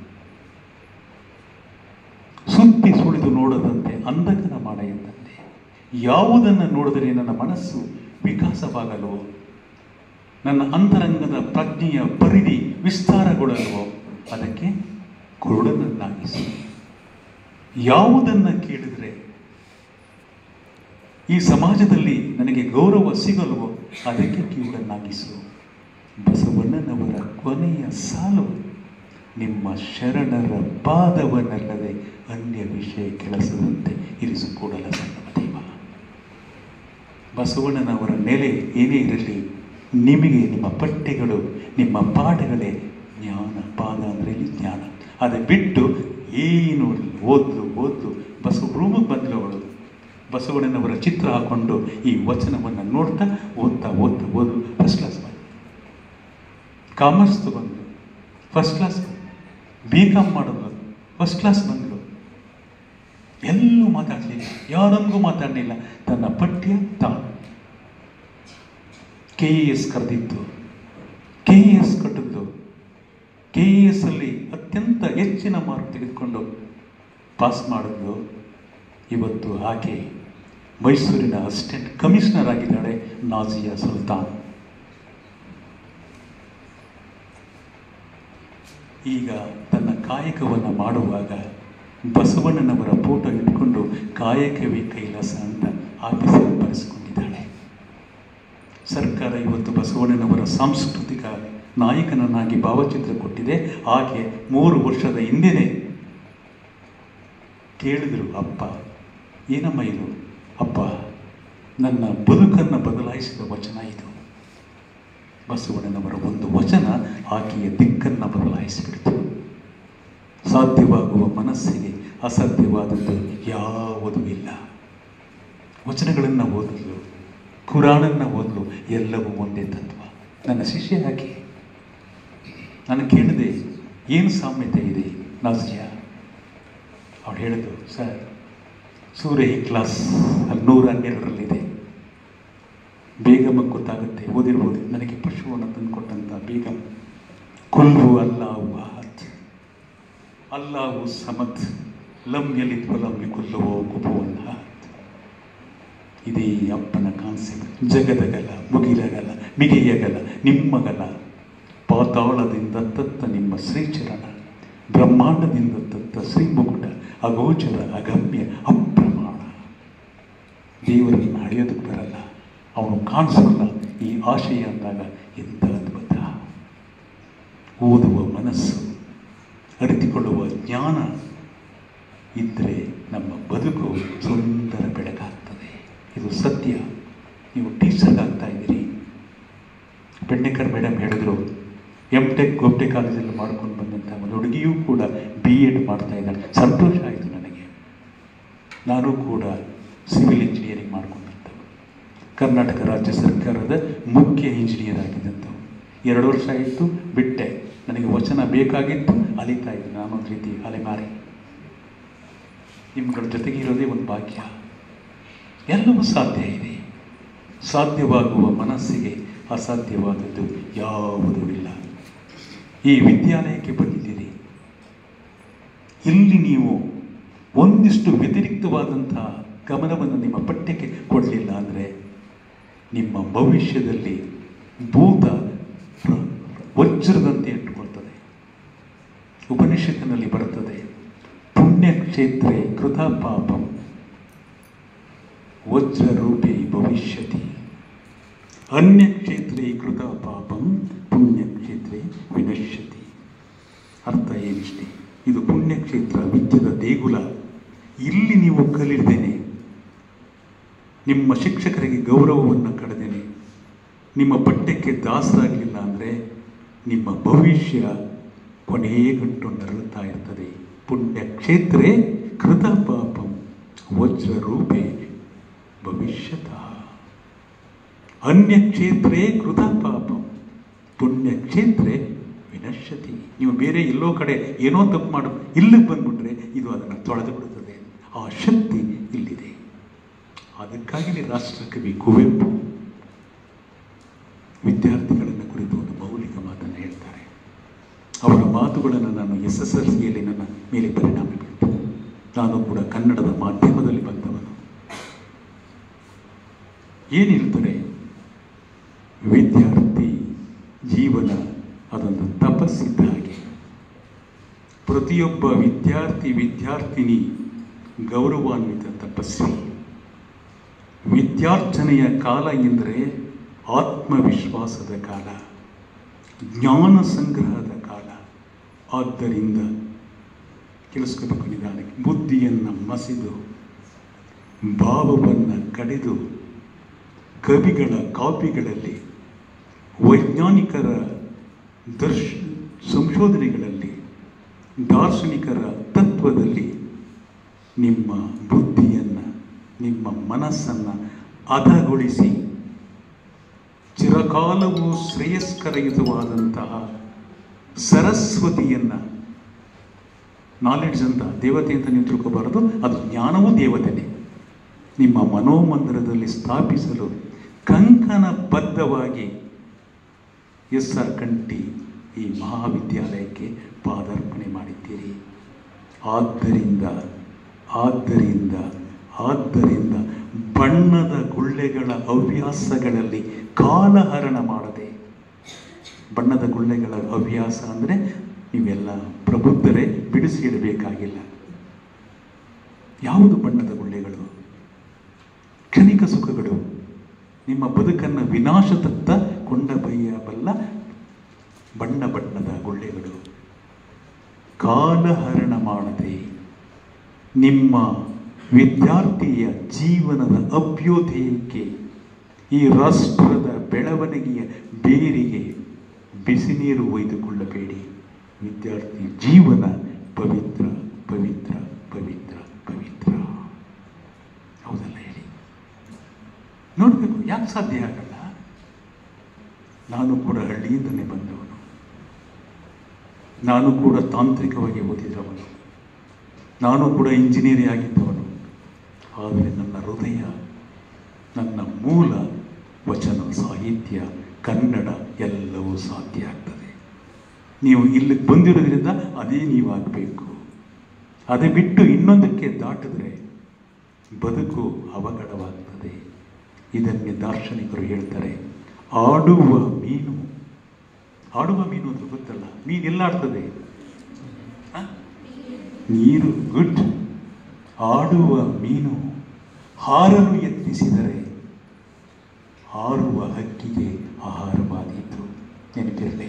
ಸುತ್ತಿ ಸುಳಿದು ನೋಡದಂತೆ ಅಂಧಕನ ಮಾಡೆಯ ತಂದೆ, ಯಾವುದನ್ನು ನೋಡಿದರೆ ನನ್ನ ಮನಸ್ಸು ವಿಕಾಸವಾಗಲ್ವೋ, ನನ್ನ ಅಂತರಂಗದ ಪ್ರಜ್ಞೆಯ ಪರಿಧಿ ವಿಸ್ತಾರಗೊಳ್ಳಲ್ವೋ ಅದಕ್ಕೆ ಕುರುಡನನ್ನಾಗಿಸು. ಯಾವುದನ್ನು ಕೇಳಿದರೆ ಈ ಸಮಾಜದಲ್ಲಿ ನನಗೆ ಗೌರವ ಸಿಗಲ್ವೋ ಅದಕ್ಕೆ ಕಿವುಡನ್ನಾಗಿಸು. ಬಸವಣ್ಣನವರ ಕೊನೆಯ ಸಾಲು, ನಿಮ್ಮ ಶರಣರ ಪಾದವನ್ನಲ್ಲದೆ ಅನ್ಯ ವಿಷಯ ಕೆಲಸದಂತೆ ಇರಿಸು ಕೂಡಲ ಸಂಗಮ ದೇವ. ಬಸವಣ್ಣನವರ ನೆಲೆ ಏನೇ ಇರಲಿ, ನಿಮಗೆ ನಿಮ್ಮ ಪಠ್ಯಗಳು, ನಿಮ್ಮ ಪಾಠಗಳೇ ಜ್ಞಾನ. ಪಾದ ಅಂದರೆ ಇಲ್ಲಿ ಜ್ಞಾನ. ಅದು ಬಿಟ್ಟು ಏನು ಓದ್ಲು ಓದ್ಲು ಬಸವ ರೂಮಿಗೆ ಬಂದರು ಅವಳು. ಬಸವಣ್ಣನವರ ಚಿತ್ರ ಹಾಕ್ಕೊಂಡು ಈ ವಚನವನ್ನು ನೋಡ್ತಾ ಓದ್ತಾ ಓದ್ತಾ ಓದು ಫಸ್ಟ್ ಕ್ಲಾಸ್ ಬಂದು, ಕಾಮರ್ಸ್ ತಗೊಂಡು ಫಸ್ಟ್ ಕ್ಲಾಸ್ ಬಂದು, ಬಿ ಕಾಮ್ ಮಾಡೋದು ಫಸ್ಟ್ ಕ್ಲಾಸ್ ಬಂದರು. ಎಲ್ಲೂ ಮಾತಾಡಲಿಲ್ಲ, ಯಾರೊಂದಿಗೂ ಮಾತಾಡಲಿಲ್ಲ. ತನ್ನ ಪಠ್ಯ ತಾನು ಕೆ ಇ ಎಸ್ ಕರೆದಿತ್ತು, ಕೆ ಇ ಎಸ್ ಕಟ್ಟಿದ್ದು, ಕೆ ಇ ಎಸ್ ಅಲ್ಲಿ ಅತ್ಯಂತ ಹೆಚ್ಚಿನ ಮಾರ್ಕ್ ತೆಗೆದುಕೊಂಡು ಪಾಸ್ ಮಾಡಿದ್ಲು. ಇವತ್ತು ಆಕೆ ಮೈಸೂರಿನ ಅಸಿಸ್ಟೆಂಟ್ ಕಮಿಷನರ್ ಆಗಿದ್ದಾಳೆ, ನಾಜಿಯಾ ಸುಲ್ತಾನ್. ಈಗ ತನ್ನ ಕಾಯಕವನ್ನು ಮಾಡುವಾಗ ಬಸವಣ್ಣನವರ ಫೋಟೋ ಇಟ್ಕೊಂಡು ಕಾಯಕವೇ ಕೈಲಾಸ ಅಂತ ಆಫೀಸಲ್ಲಿ ಬರೆಸ್ಕೊಂಡಿದ್ದಾಳೆ. ಸರ್ಕಾರ ಇವತ್ತು ಬಸವಣ್ಣನವರ ಸಾಂಸ್ಕೃತಿಕ ನಾಯಕನನ್ನಾಗಿ ಭಾವಚಿತ್ರ ಕೊಟ್ಟಿದೆ. ಹಾಗೆ ಮೂರು ವರ್ಷದ ಹಿಂದೆಯೇ ಕೇಳಿದರು, ಅಪ್ಪ ಏನಮ್ಮ ಇದು? ಅಪ್ಪ, ನನ್ನ ಬದುಕನ್ನು ಬದಲಾಯಿಸಿದ ವಚನ ಇದು. ಬಸವಣ್ಣನವರ ಒಂದು ವಚನ ಆಕೆಯ ದಿಕ್ಕನ್ನು ಬದಲಾಯಿಸಿಬಿಡ್ತು. ಸಾಧ್ಯವಾಗುವ ಮನಸ್ಸಿಗೆ ಅಸಾಧ್ಯವಾದದ್ದು ಯಾವುದೂ ಇಲ್ಲ. ವಚನಗಳನ್ನು ಓದಲು, ಕುರಾನನ್ನು ಓದಲು ಎಲ್ಲವೂ ಒಂದೇ ತತ್ವ. ನನ್ನ ಶಿಷ್ಯ ಆಕೆ. ನಾನು ಕೇಳಿದೆ, ಏನು ಸಾಮ್ಯತೆ ಇದೆ ನಾಜಿಯಾ? ಅವಳು ಹೇಳಿದ್ರು, ಸರ್, ಸೂರ್ಯ ಈ ಕ್ಲಾಸ್ ಅಲ್ಲಿ ನೂರ ಹನ್ನೆರಡರಲ್ಲಿದೆ. ಬೇಗಮ ಗೊತ್ತಾಗುತ್ತೆ, ಓದಿರ್ಬೋದು. ನನಗೆ ಪಶುವನ್ನು ತಂದು ಕೊಟ್ಟಂಥ ಬೇಗಂ. ಕುಲ್ಲು ಅಲ್ಲಾಹು ಅಹದ್, ಅಲ್ಲಾಹು ಸಮದ್, ಲಂ ಯಲಿದ್ ವಲಂ ಯಕುಲ್ಲಹು ಕುಫುವನ್ ಅಹದ್. ಇದೇ ಅಪ್ಪನ ಕಾನ್ಸೆಪ್ಟ್. ಜಗದಗಲ, ಮುಗಿಲಗಲ, ಮಿಗಿಯಗಲ ನಿಮ್ಮಗಲ, ಪಾತಾಳದಿಂದ ತತ್ತ ನಿಮ್ಮ ಶ್ರೀಚರಣ, ಬ್ರಹ್ಮಾಂಡದಿಂದ ತತ್ತ ಶ್ರೀಮುಕುಟ, ಅಗೋಚರ ಅಗಮ್ಯ ಅಪ್ರಮಾಣ. ದೇವರನ್ನು ಅಳೆಯೋದಕ್ಕೆ ಬರಲ್ಲ, ಅವನು ಕಾಣಿಸಲ್ಲ. ಈ ಆಶಯ ಅಂದಾಗ ಎಂಥ ಅದ್ಭುತ! ಓದುವ ಮನಸ್ಸು, ಅರಿತುಕೊಳ್ಳುವ ಜ್ಞಾನ ಇದ್ದರೆ ನಮ್ಮ ಬದುಕು ಸುಂದರ ಬೆಳಕಾಗ್ತದೆ. ಇದು ಸತ್ಯ. ನೀವು ಟೀಚರ್ ಆಗ್ತಾ ಇದ್ದೀರಿ. ಬೆಣ್ಣೆಕರ್ ಮೇಡಮ್ ಹೇಳಿದ್ರು, ಎಮ್ ಟೆಕ್ ಗೋಪ್ಟೆ ಕಾಲೇಜಲ್ಲಿ ಮಾಡ್ಕೊಂಡು ಬಂದಂಥ ಒಂದು ಹುಡುಗಿಯೂ ಕೂಡ ಬಿ ಎಡ್ ಮಾಡ್ತಾ ಇದ್ದಾಳೆ. ಸಂತೋಷ ಆಯಿತು ನನಗೆ. ನಾನು ಕೂಡ ಸಿವಿಲ್ ಇಂಜಿನಿಯರಿಂಗ್ ಮಾಡ್ಕೊಂಡಂಥವು, ಕರ್ನಾಟಕ ರಾಜ್ಯ ಸರ್ಕಾರದ ಮುಖ್ಯ ಇಂಜಿನಿಯರ್ ಆಗಿದ್ದಂಥವು. ಎರಡು ವರ್ಷ ಆಯಿತು, ಬಿಟ್ಟೆ. ನನಗೆ ವಚನ ಬೇಕಾಗಿತ್ತು, ಅಲಿತಾ ಇದ್ದೆ. ನಾನೊಂದು ರೀತಿ ಅಲೆಮಾರಿ. ನಿಮ್ಗಳ ಜೊತೆಗೆ ಇರೋದೇ ಒಂದು ಭಾಗ್ಯ. ಎಲ್ಲವೂ ಸಾಧ್ಯ ಇದೆ. ಸಾಧ್ಯವಾಗುವ ಮನಸ್ಸಿಗೆ ಅಸಾಧ್ಯವಾದದ್ದು ಯಾವುದೂ ಇಲ್ಲ. ಈ ವಿದ್ಯಾಲಯಕ್ಕೆ ಬಂದಿದ್ದೀರಿ, ಇಲ್ಲಿ ನೀವು ಒಂದಿಷ್ಟು ವ್ಯತಿರಿಕ್ತವಾದಂಥ ಗಮನವನ್ನು ನಿಮ್ಮ ಪಠ್ಯಕ್ಕೆ ಕೊಡಲಿಲ್ಲ ಅಂದರೆ ನಿಮ್ಮ ಭವಿಷ್ಯದಲ್ಲಿ ಭೂತ ವಜ್ರದಂತೆ ಇಟ್ಟುಕೊಳ್ತದೆ. ಉಪನಿಷತ್ತಿನಲ್ಲಿ ಬರುತ್ತದೆ, ಪುಣ್ಯಕ್ಷೇತ್ರೇ ಕೃತ ಪಾಪಂ ವಜ್ರರೂಪೇ ಭವಿಷ್ಯತಿ. ಅನ್ಯಕ್ಷೇತ್ರೇ ಕೃತ ಪಾಪಂ ಪುಣ್ಯಕ್ಷೇತ್ರೇ ವಿನಶ್ಯತಿ. ಅರ್ಥ ಏನಿಷ್ಟೇ, ಇದು ಪುಣ್ಯಕ್ಷೇತ್ರ, ವಿದ್ಯದ ದೇಗುಲ. ಇಲ್ಲಿ ನೀವು ಕಲಿದೇನೆ, ನಿಮ್ಮ ಶಿಕ್ಷಕರಿಗೆ ಗೌರವವನ್ನು ಕಳೆದೇನೆ, ನಿಮ್ಮ ಪಠ್ಯಕ್ಕೆ ದಾಸರಾಗಲಿಲ್ಲ ಅಂದರೆ ನಿಮ್ಮ ಭವಿಷ್ಯ ಕೊನೆಯ ಗಂಟು ನರಳುತ್ತಾ ಇರ್ತದೆ. ಪುಣ್ಯಕ್ಷೇತ್ರೇ ಕೃತ ಪಾಪಂ ವಜ್ರರೂಪೇ ಭವಿಷ್ಯತಃ. ಅನ್ಯಕ್ಷೇತ್ರೇ ಕೃತ ಪಾಪಂ ಪುಣ್ಯಕ್ಷೇತ್ರೇ ವಿನಶ್ಯತಿ. ನೀವು ಬೇರೆ ಎಲ್ಲೋ ಕಡೆ ಏನೋ ತಪ್ಪು ಮಾಡು, ಇಲ್ಲಿಗೆ ಬಂದ್ಬಿಟ್ರೆ ಇದು ಅದನ್ನು ತೊಳೆದು ಬಿಡುತ್ತದೆ. ಆ ಶಕ್ತಿ ಇಲ್ಲಿದೆ. ಅದಕ್ಕಾಗಿ ರಾಷ್ಟ್ರಕವಿ ಕುವೆಂಪು ವಿದ್ಯಾರ್ಥಿಗಳನ್ನು ಕುರಿತು ಒಂದು ಮೌಲಿಕ ಮಾತನ್ನು ಹೇಳ್ತಾರೆ. ಅವರ ಮಾತುಗಳನ್ನು ನಾನು ಎಸ್ ಎಸ್ ಎಲ್ ಸಿಯಲ್ಲಿ ನನ್ನ ಮೇಲೆ ಪರಿಣಾಮ ಬೀರಿತು. ನಾನು ಕೂಡ ಕನ್ನಡದ ಮಾಧ್ಯಮದಲ್ಲಿ ಬಂದವನು. ಏನು ಹೇಳ್ತಾರೆ, ವಿದ್ಯಾರ್ಥಿ ಜೀವನ ಅದೊಂದು ತಪಸ್ಸಿದ್ದ ಹಾಗೆ. ಪ್ರತಿಯೊಬ್ಬ ವಿದ್ಯಾರ್ಥಿ ವಿದ್ಯಾರ್ಥಿನಿ ಗೌರವಾನ್ವಿತ ತಪಸ್ವಿ. ವಿದ್ಯಾರ್ಜನೆಯ ಕಾಲ ಎಂದರೆ ಆತ್ಮವಿಶ್ವಾಸದ ಕಾಲ, ಜ್ಞಾನ ಸಂಗ್ರಹದ ಕಾಲ. ಆದ್ದರಿಂದ ಕೇಳಿಸ್ಕೋಬೇಕು ನಿಧಾನಕ್ಕೆ. ಬುದ್ಧಿಯನ್ನು ಮಸಿದು ಭಾವವನ್ನು ಕಡೆದು ಕವಿಗಳ ಕಾಪಿಗಳಲ್ಲಿ, ವೈಜ್ಞಾನಿಕರ ದರ್ಶ ಸಂಶೋಧನೆಗಳಲ್ಲಿ, ದಾರ್ಶನಿಕರ ತತ್ವದಲ್ಲಿ ನಿಮ್ಮ ಬುದ್ಧಿಯನ್ನು, ನಿಮ್ಮ ಮನಸ್ಸನ್ನು ಹದಗೊಳಿಸಿ ಚಿರಕಾಲವೂ ಶ್ರೇಯಸ್ಕರಯುತವಾದಂತಹ ಸರಸ್ವತಿಯನ್ನು, ನಾಲೆಡ್ಜ್ ಅಂತ ದೇವತೆ ಅಂತ ನೀವು ತಿಳ್ಕೋಬಾರದು, ಅದು ಜ್ಞಾನವೂ ದೇವತೆನೇ, ನಿಮ್ಮ ಮನೋಮಂದಿರದಲ್ಲಿ ಸ್ಥಾಪಿಸಲು ಕಂಕಣಬದ್ಧವಾಗಿ ಎಸ್ ಆರ್ ಕಂಠಿ ಈ ಮಹಾವಿದ್ಯಾಲಯಕ್ಕೆ ಪಾದಾರ್ಪಣೆ ಮಾಡಿದ್ದೀರಿ. ಆದ್ದರಿಂದ ಆದ್ದರಿಂದ ಆದ್ದರಿಂದ ಬಣ್ಣದ ಗುಳ್ಳೆಗಳ ಹವ್ಯಾಸಗಳಲ್ಲಿ ಕಾಲಹರಣ ಮಾಡದೆ, ಬಣ್ಣದ ಗುಳ್ಳೆಗಳ ಹವ್ಯಾಸ ಅಂದರೆ ನೀವೆಲ್ಲ ಪ್ರಬುದ್ಧರೇ, ಬಿಡಿಸಿ ಇಡಬೇಕಾಗಿಲ್ಲ. ಯಾವುದು ಬಣ್ಣದ ಗುಳ್ಳೆಗಳು? ಕ್ಷಣಿಕ ಸುಖಗಳು, ನಿಮ್ಮ ಬದುಕನ್ನು ವಿನಾಶದತ್ತ ಕೊಂಡೊಯ್ಯಬಲ್ಲ ಬಣ್ಣ ಬಣ್ಣದ ಗುಳ್ಳೆಗಳು. ಕಾಲಹರಣ ಮಾಡದೆ ನಿಮ್ಮ ವಿದ್ಯಾರ್ಥಿಯ ಜೀವನದ ಅಭ್ಯುದಯಕ್ಕೆ, ಈ ರಾಷ್ಟ್ರದ ಬೆಳವಣಿಗೆಯ ಬೇರಿಗೆ ಬಿಸಿ ನೀರು ಒಯ್ದುಕೊಳ್ಳಬೇಡಿ. ವಿದ್ಯಾರ್ಥಿ ಜೀವನ ಪವಿತ್ರ ಪವಿತ್ರ ಪವಿತ್ರ ಪವಿತ್ರ. ಹೌದಲ್ಲ ಹೇಳಿ? ನೋಡಬೇಕು, ಯಾಕೆ ಸಾಧ್ಯ ಆಗಲ್ಲ? ನಾನು ಕೂಡ ಹಳ್ಳಿಯಿಂದಲೇ ಬಂದವನು, ನಾನು ಕೂಡ ತಾಂತ್ರಿಕವಾಗಿ ಓದಿದವನು, ನಾನು ಕೂಡ ಇಂಜಿನಿಯರೇ ಆಗಿದ್ದವನು. ಆದರೆ ನನ್ನ ಹೃದಯ, ನನ್ನ ಮೂಲ ವಚನ ಸಾಹಿತ್ಯ, ಕನ್ನಡ ಎಲ್ಲವೂ ಸಾಧ್ಯ ಆಗ್ತದೆ. ನೀವು ಇಲ್ಲಿಗೆ ಬಂದಿರೋದ್ರಿಂದ ಅದೇ ನೀವಾಗಬೇಕು. ಅದೇ ಬಿಟ್ಟು ಇನ್ನೊಂದಕ್ಕೆ ದಾಟಿದ್ರೆ ಬದುಕು ಅವಘಡವಾಗ್ತದೆ. ಇದನ್ನೇ ದಾರ್ಶನಿಕರು ಹೇಳ್ತಾರೆ, ಆಡುವ ಮೀನು. ಆಡುವ ಮೀನು ಅಂತ ಗೊತ್ತಲ್ಲ, ಮೀನು ಎಲ್ಲಾಡ್ತದೆ? ನೀರು. ಗುಡ್. ಆಡುವ ಮೀನು ಹಾರಲು ಯತ್ನಿಸಿದರೆ ಹಾರುವ ಹಕ್ಕಿಗೆ ಆಹಾರವಾದೀತು. ನೆನಪಿರಲಿ.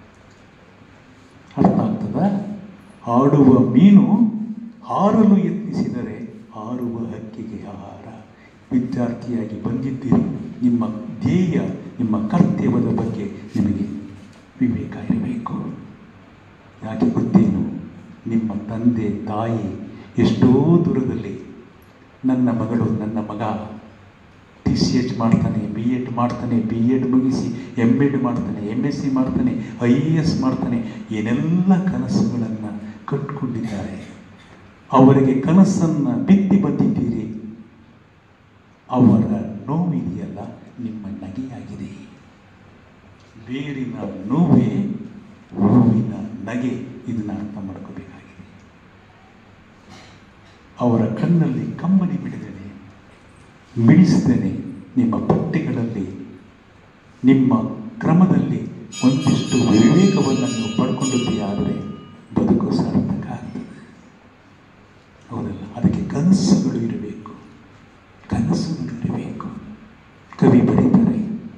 ಅರ್ಥ ಆಗ್ತದ? ಆಡುವ ಮೀನು ಹಾರಲು ಯತ್ನಿಸಿದರೆ ಹಾರುವ ಹಕ್ಕಿಗೆ ಆಹಾರ. ವಿದ್ಯಾರ್ಥಿಯಾಗಿ ಬಂದಿದ್ದೀರಿ, ನಿಮ್ಮ ಧ್ಯೇಯ, ನಿಮ್ಮ ಕರ್ತವ್ಯದ ಬಗ್ಗೆ ನಿಮಗೆ ವಿವೇಕ ಇರಬೇಕು. ಯಾಕೆ ಗೊತ್ತೇನು? ನಿಮ್ಮ ತಂದೆ ತಾಯಿ ಎಷ್ಟೋ ದೂರದಲ್ಲಿ, ನನ್ನ ಮಗಳು, ನನ್ನ ಮಗ ಟಿ ಸಿ ಎಚ್ ಮಾಡ್ತಾನೆ, ಬಿ ಎಡ್ ಮಾಡ್ತಾನೆ, ಬಿ ಎಡ್ ಮುಗಿಸಿ ಎಮ್ ಎಡ್ ಮಾಡ್ತಾನೆ, ಎಮ್ ಎಸ್ ಸಿ ಮಾಡ್ತಾನೆ, ಐ ಎ ಎಸ್ ಮಾಡ್ತಾನೆ, ಏನೆಲ್ಲ ಕನಸುಗಳನ್ನು ಕಟ್ಕೊಂಡಿದ್ದಾರೆ. ಅವರಿಗೆ ಕನಸನ್ನು ಬಿತ್ತಿ ಬಂದಿದ್ದೀರಿ. ಅವರ ನೋವಿದೆಯಲ್ಲ, ನಿಮ್ಮ ನಗೆಯಾಗಿದೆ. ಬೇರಿನ ನೋವೇ ಹೂವಿನ ನಗೆ. ಇದನ್ನು ಅರ್ಥ ಮಾಡ್ಕೋಬೇಕಾಗಿದೆ. ಅವರ ಕಣ್ಣಲ್ಲಿ ಕಮ್ಮನಿ ಬಿಡಿದೇನೆ, ಬಿಡಿಸಿದ್ದೇನೆ. ನಿಮ್ಮ ಪಠ್ಯಗಳಲ್ಲಿ, ನಿಮ್ಮ ಕ್ರಮದಲ್ಲಿ ಒಂದಿಷ್ಟು ವಿವೇಕವನ್ನು ನೀವು ಪಡ್ಕೊಂಡಿದ್ದೀಯಾದರೆ ಬದುಕು ಸಾರ್ಥಕ ಆಗ್ತದೆ. ಹೌದಲ್ಲ? ಅದಕ್ಕೆ ಕನಸುಗಳು ಇರಬೇಕು. ಕನಸು ಕವಿ ಬರೀತಾರೆ,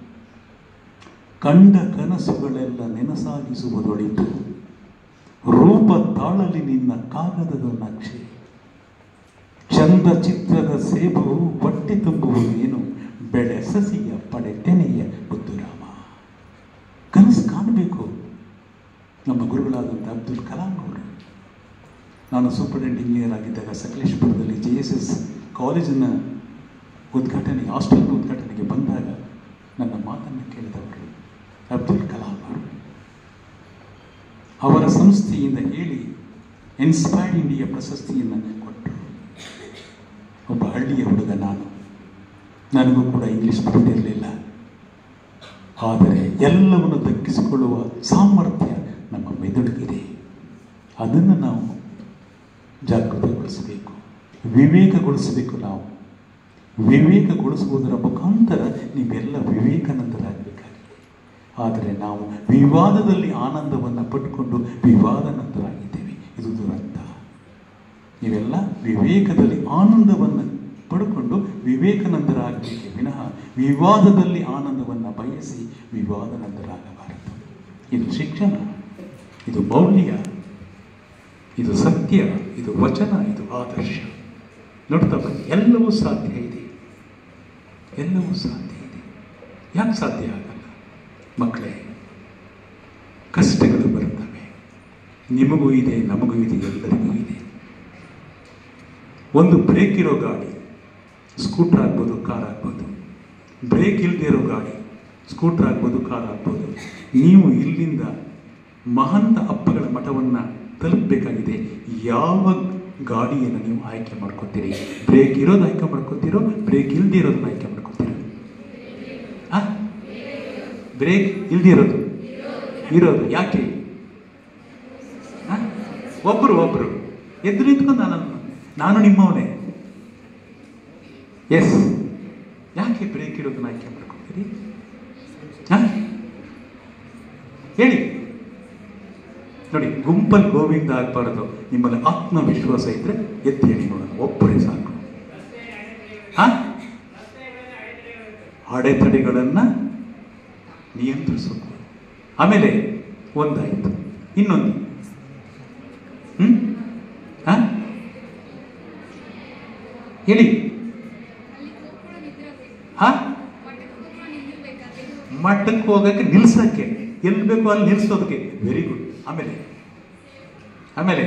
ಕಂಡ ಕನಸುಗಳೆಲ್ಲ ನೆನಸಾಗಿಸುವುದೊಳಿತು, ರೂಪ ತಾಳಲಿ ನಿನ್ನ ಕಾಗದದ ನಕ್ಷೆ, ಚಂದ ಚಿತ್ರದ ಸೇಬು ಹೊಟ್ಟೆ ತುಂಬುವುದೇನು, ಬೆಳೆ ಸಸಿಯ ಪಡೆ ತೆನೆಯ ಬುದ್ಧುರಾಮ. ಕನಸು ಕಾಣಬೇಕು. ನಮ್ಮ ಗುರುಗಳಾದಂಥ ಅಬ್ದುಲ್ ಕಲಾಂ ಅವರು, ನಾನು ಸೂಪರಿಂಟೆಂಡೆಂಟ್ ಇಂಜಿನಿಯರ್ ಆಗಿದ್ದಾಗ ಸಕಲೇಶ್ಪುರದಲ್ಲಿ ಜೆ ಎಸ್ ಎಸ್ ಕಾಲೇಜಿನ ಉದ್ಘಾಟನೆ, ಹಾಸ್ಟೆಲ್ನ ಉದ್ಘಾಟನೆಗೆ ಬಂದಾಗ ನನ್ನ ಮಾತನ್ನು ಕೇಳಿದವರು ಅಬ್ದುಲ್ ಕಲಾಂ ಅವರು. ಅವರ ಸಂಸ್ಥೆಯಿಂದ ಹೇಳಿ ಇನ್ಸ್ಪೈರ್ಡ್ ಇಂಡಿಯಾ ಪ್ರಶಸ್ತಿಯನ್ನು ಕೊಟ್ಟರು. ಒಬ್ಬ ಹಳ್ಳಿಯ ಹುಡುಗ ನಾನು, ನನಗೂ ಕೂಡ ಇಂಗ್ಲೀಷ್ ಬರುತ್ತಿರಲಿಲ್ಲ. ಆದರೆ ಎಲ್ಲವನ್ನು ದಕ್ಕಿಸಿಕೊಳ್ಳುವ ಸಾಮರ್ಥ್ಯ ನಮ್ಮ ಮೆದುಳಿಗಿದೆ. ಅದನ್ನು ನಾವು ಜಾಗೃತಗೊಳಿಸಬೇಕು, ವಿವೇಕಗೊಳಿಸಬೇಕು. ನಾವು ವಿವೇಕಗೊಳಿಸುವುದರ ಮುಖಾಂತರ ನೀವೆಲ್ಲ ವಿವೇಕಾನಂದರಾಗಬೇಕಾಗಿದೆ. ಆದರೆ ನಾವು ವಿವಾದದಲ್ಲಿ ಆನಂದವನ್ನು ಪಟ್ಟುಕೊಂಡು ವಿವಾದಾನಂದರಾಗಿದ್ದೇವೆ. ಇದು ದುರಂತ. ನೀವೆಲ್ಲ ವಿವೇಕದಲ್ಲಿ ಆನಂದವನ್ನು ಪಡ್ಕೊಂಡು ವಿವೇಕಾನಂದರಾಗಬೇಕೆ ವಿನಃ ವಿವಾದದಲ್ಲಿ ಆನಂದವನ್ನು ಬಯಸಿ ವಿವಾದಾನಂದರಾಗಬಾರದು. ಇದು ಶಿಕ್ಷಣ, ಇದು ಮೌಲ್ಯ, ಇದು ಸತ್ಯ, ಇದು ವಚನ, ಇದು ಆದರ್ಶ. ನೋಡ್ತಾ ಬನ್ನಿ, ಎಲ್ಲವೂ ಸಾಧ್ಯ ಇದೆ, ಎಲ್ಲವೂ ಸಾಧ್ಯ ಇದೆ. ಯಾಕೆ ಸಾಧ್ಯ ಆಗಲ್ಲ? ಮಕ್ಕಳೇ, ಕಷ್ಟಗಳು ಬರುತ್ತವೆ. ನಿಮಗೂ ಇದೆ, ನಮಗೂ ಇದೆ, ಎಲ್ಲರಿಗೂ ಇದೆ. ಒಂದು ಬ್ರೇಕ್ ಇರೋ ಗಾಡಿ ಸ್ಕೂಟ್ರ್ ಆಗ್ಬೋದು, ಕಾರ್ ಆಗ್ಬೋದು. ಬ್ರೇಕ್ ಇಲ್ಲದೆ ಇರೋ ಗಾಡಿ ಸ್ಕೂಟ್ರ್ ಆಗ್ಬೋದು, ಕಾರ್ ಆಗ್ಬೋದು. ನೀವು ಇಲ್ಲಿಂದ ಮಹಂತ ಅಪ್ಪಗಳ ಮಠವನ್ನು ತಲುಪಬೇಕಾಗಿದೆ. ಯಾವ ಗಾಡಿಯನ್ನು ನೀವು ಆಯ್ಕೆ ಮಾಡ್ಕೊತೀರಿ? ಬ್ರೇಕ್ ಇರೋದು ಆಯ್ಕೆ ಮಾಡ್ಕೊತೀರೋ, ಬ್ರೇಕ್ ಇಲ್ಲದೆ ಇರೋದನ್ನ ಆಯ್ಕೆ ಮಾಡ್ಕೊತೀರೋ? ಆ ಬ್ರೇಕ್ ಇಲ್ಲದೆ ಇರೋದು ಇರೋದು ಯಾಕೆ? ಒಬ್ಬರು ಒಬ್ಬರು ಎದುರು ನಿಂತ್ಕೊಂಡು ನಾನು ನಾನು ನಿಮ್ಮವನೇ. ಎಸ್, ಯಾಕೆ ಬ್ರೇಕ್ ಇರೋದನ್ನ ಆಯ್ಕೆ ಮಾಡ್ಕೊತೀರಿ? ಹೇಳಿ ನೋಡಿ. ಗುಂಪಲ್ಲಿ ಗೋವಿಂದ ಆಗಬಾರ್ದು. ನಿಮ್ಮಲ್ಲಿ ಆತ್ಮವಿಶ್ವಾಸ ಇದ್ರೆ ಎತ್ತಿ ಹೇಳಿ ನೋಡೋಣ. ಒಬ್ಬರೇ ಸಾಕು. ಹಾ, ಅಡೆತಡೆಗಳನ್ನು ನಿಯಂತ್ರಿಸಬೇಕು. ಆಮೇಲೆ ಒಂದಾಯಿತು, ಇನ್ನೊಂದು ಹ್ಮ್ ಹಾ ಹೇಳಿ. ಹಾ, ಮಟ್ಟಕ್ಕೆ ಹೋಗಕ್ಕೆ ನಿಲ್ಸಕ್ಕೆ ಎಲ್ಲಿ ಬೇಕೋ ಅಲ್ಲಿ ನಿಲ್ಸೋದಕ್ಕೆ. Very good. ಆಮೇಲೆ ಆಮೇಲೆ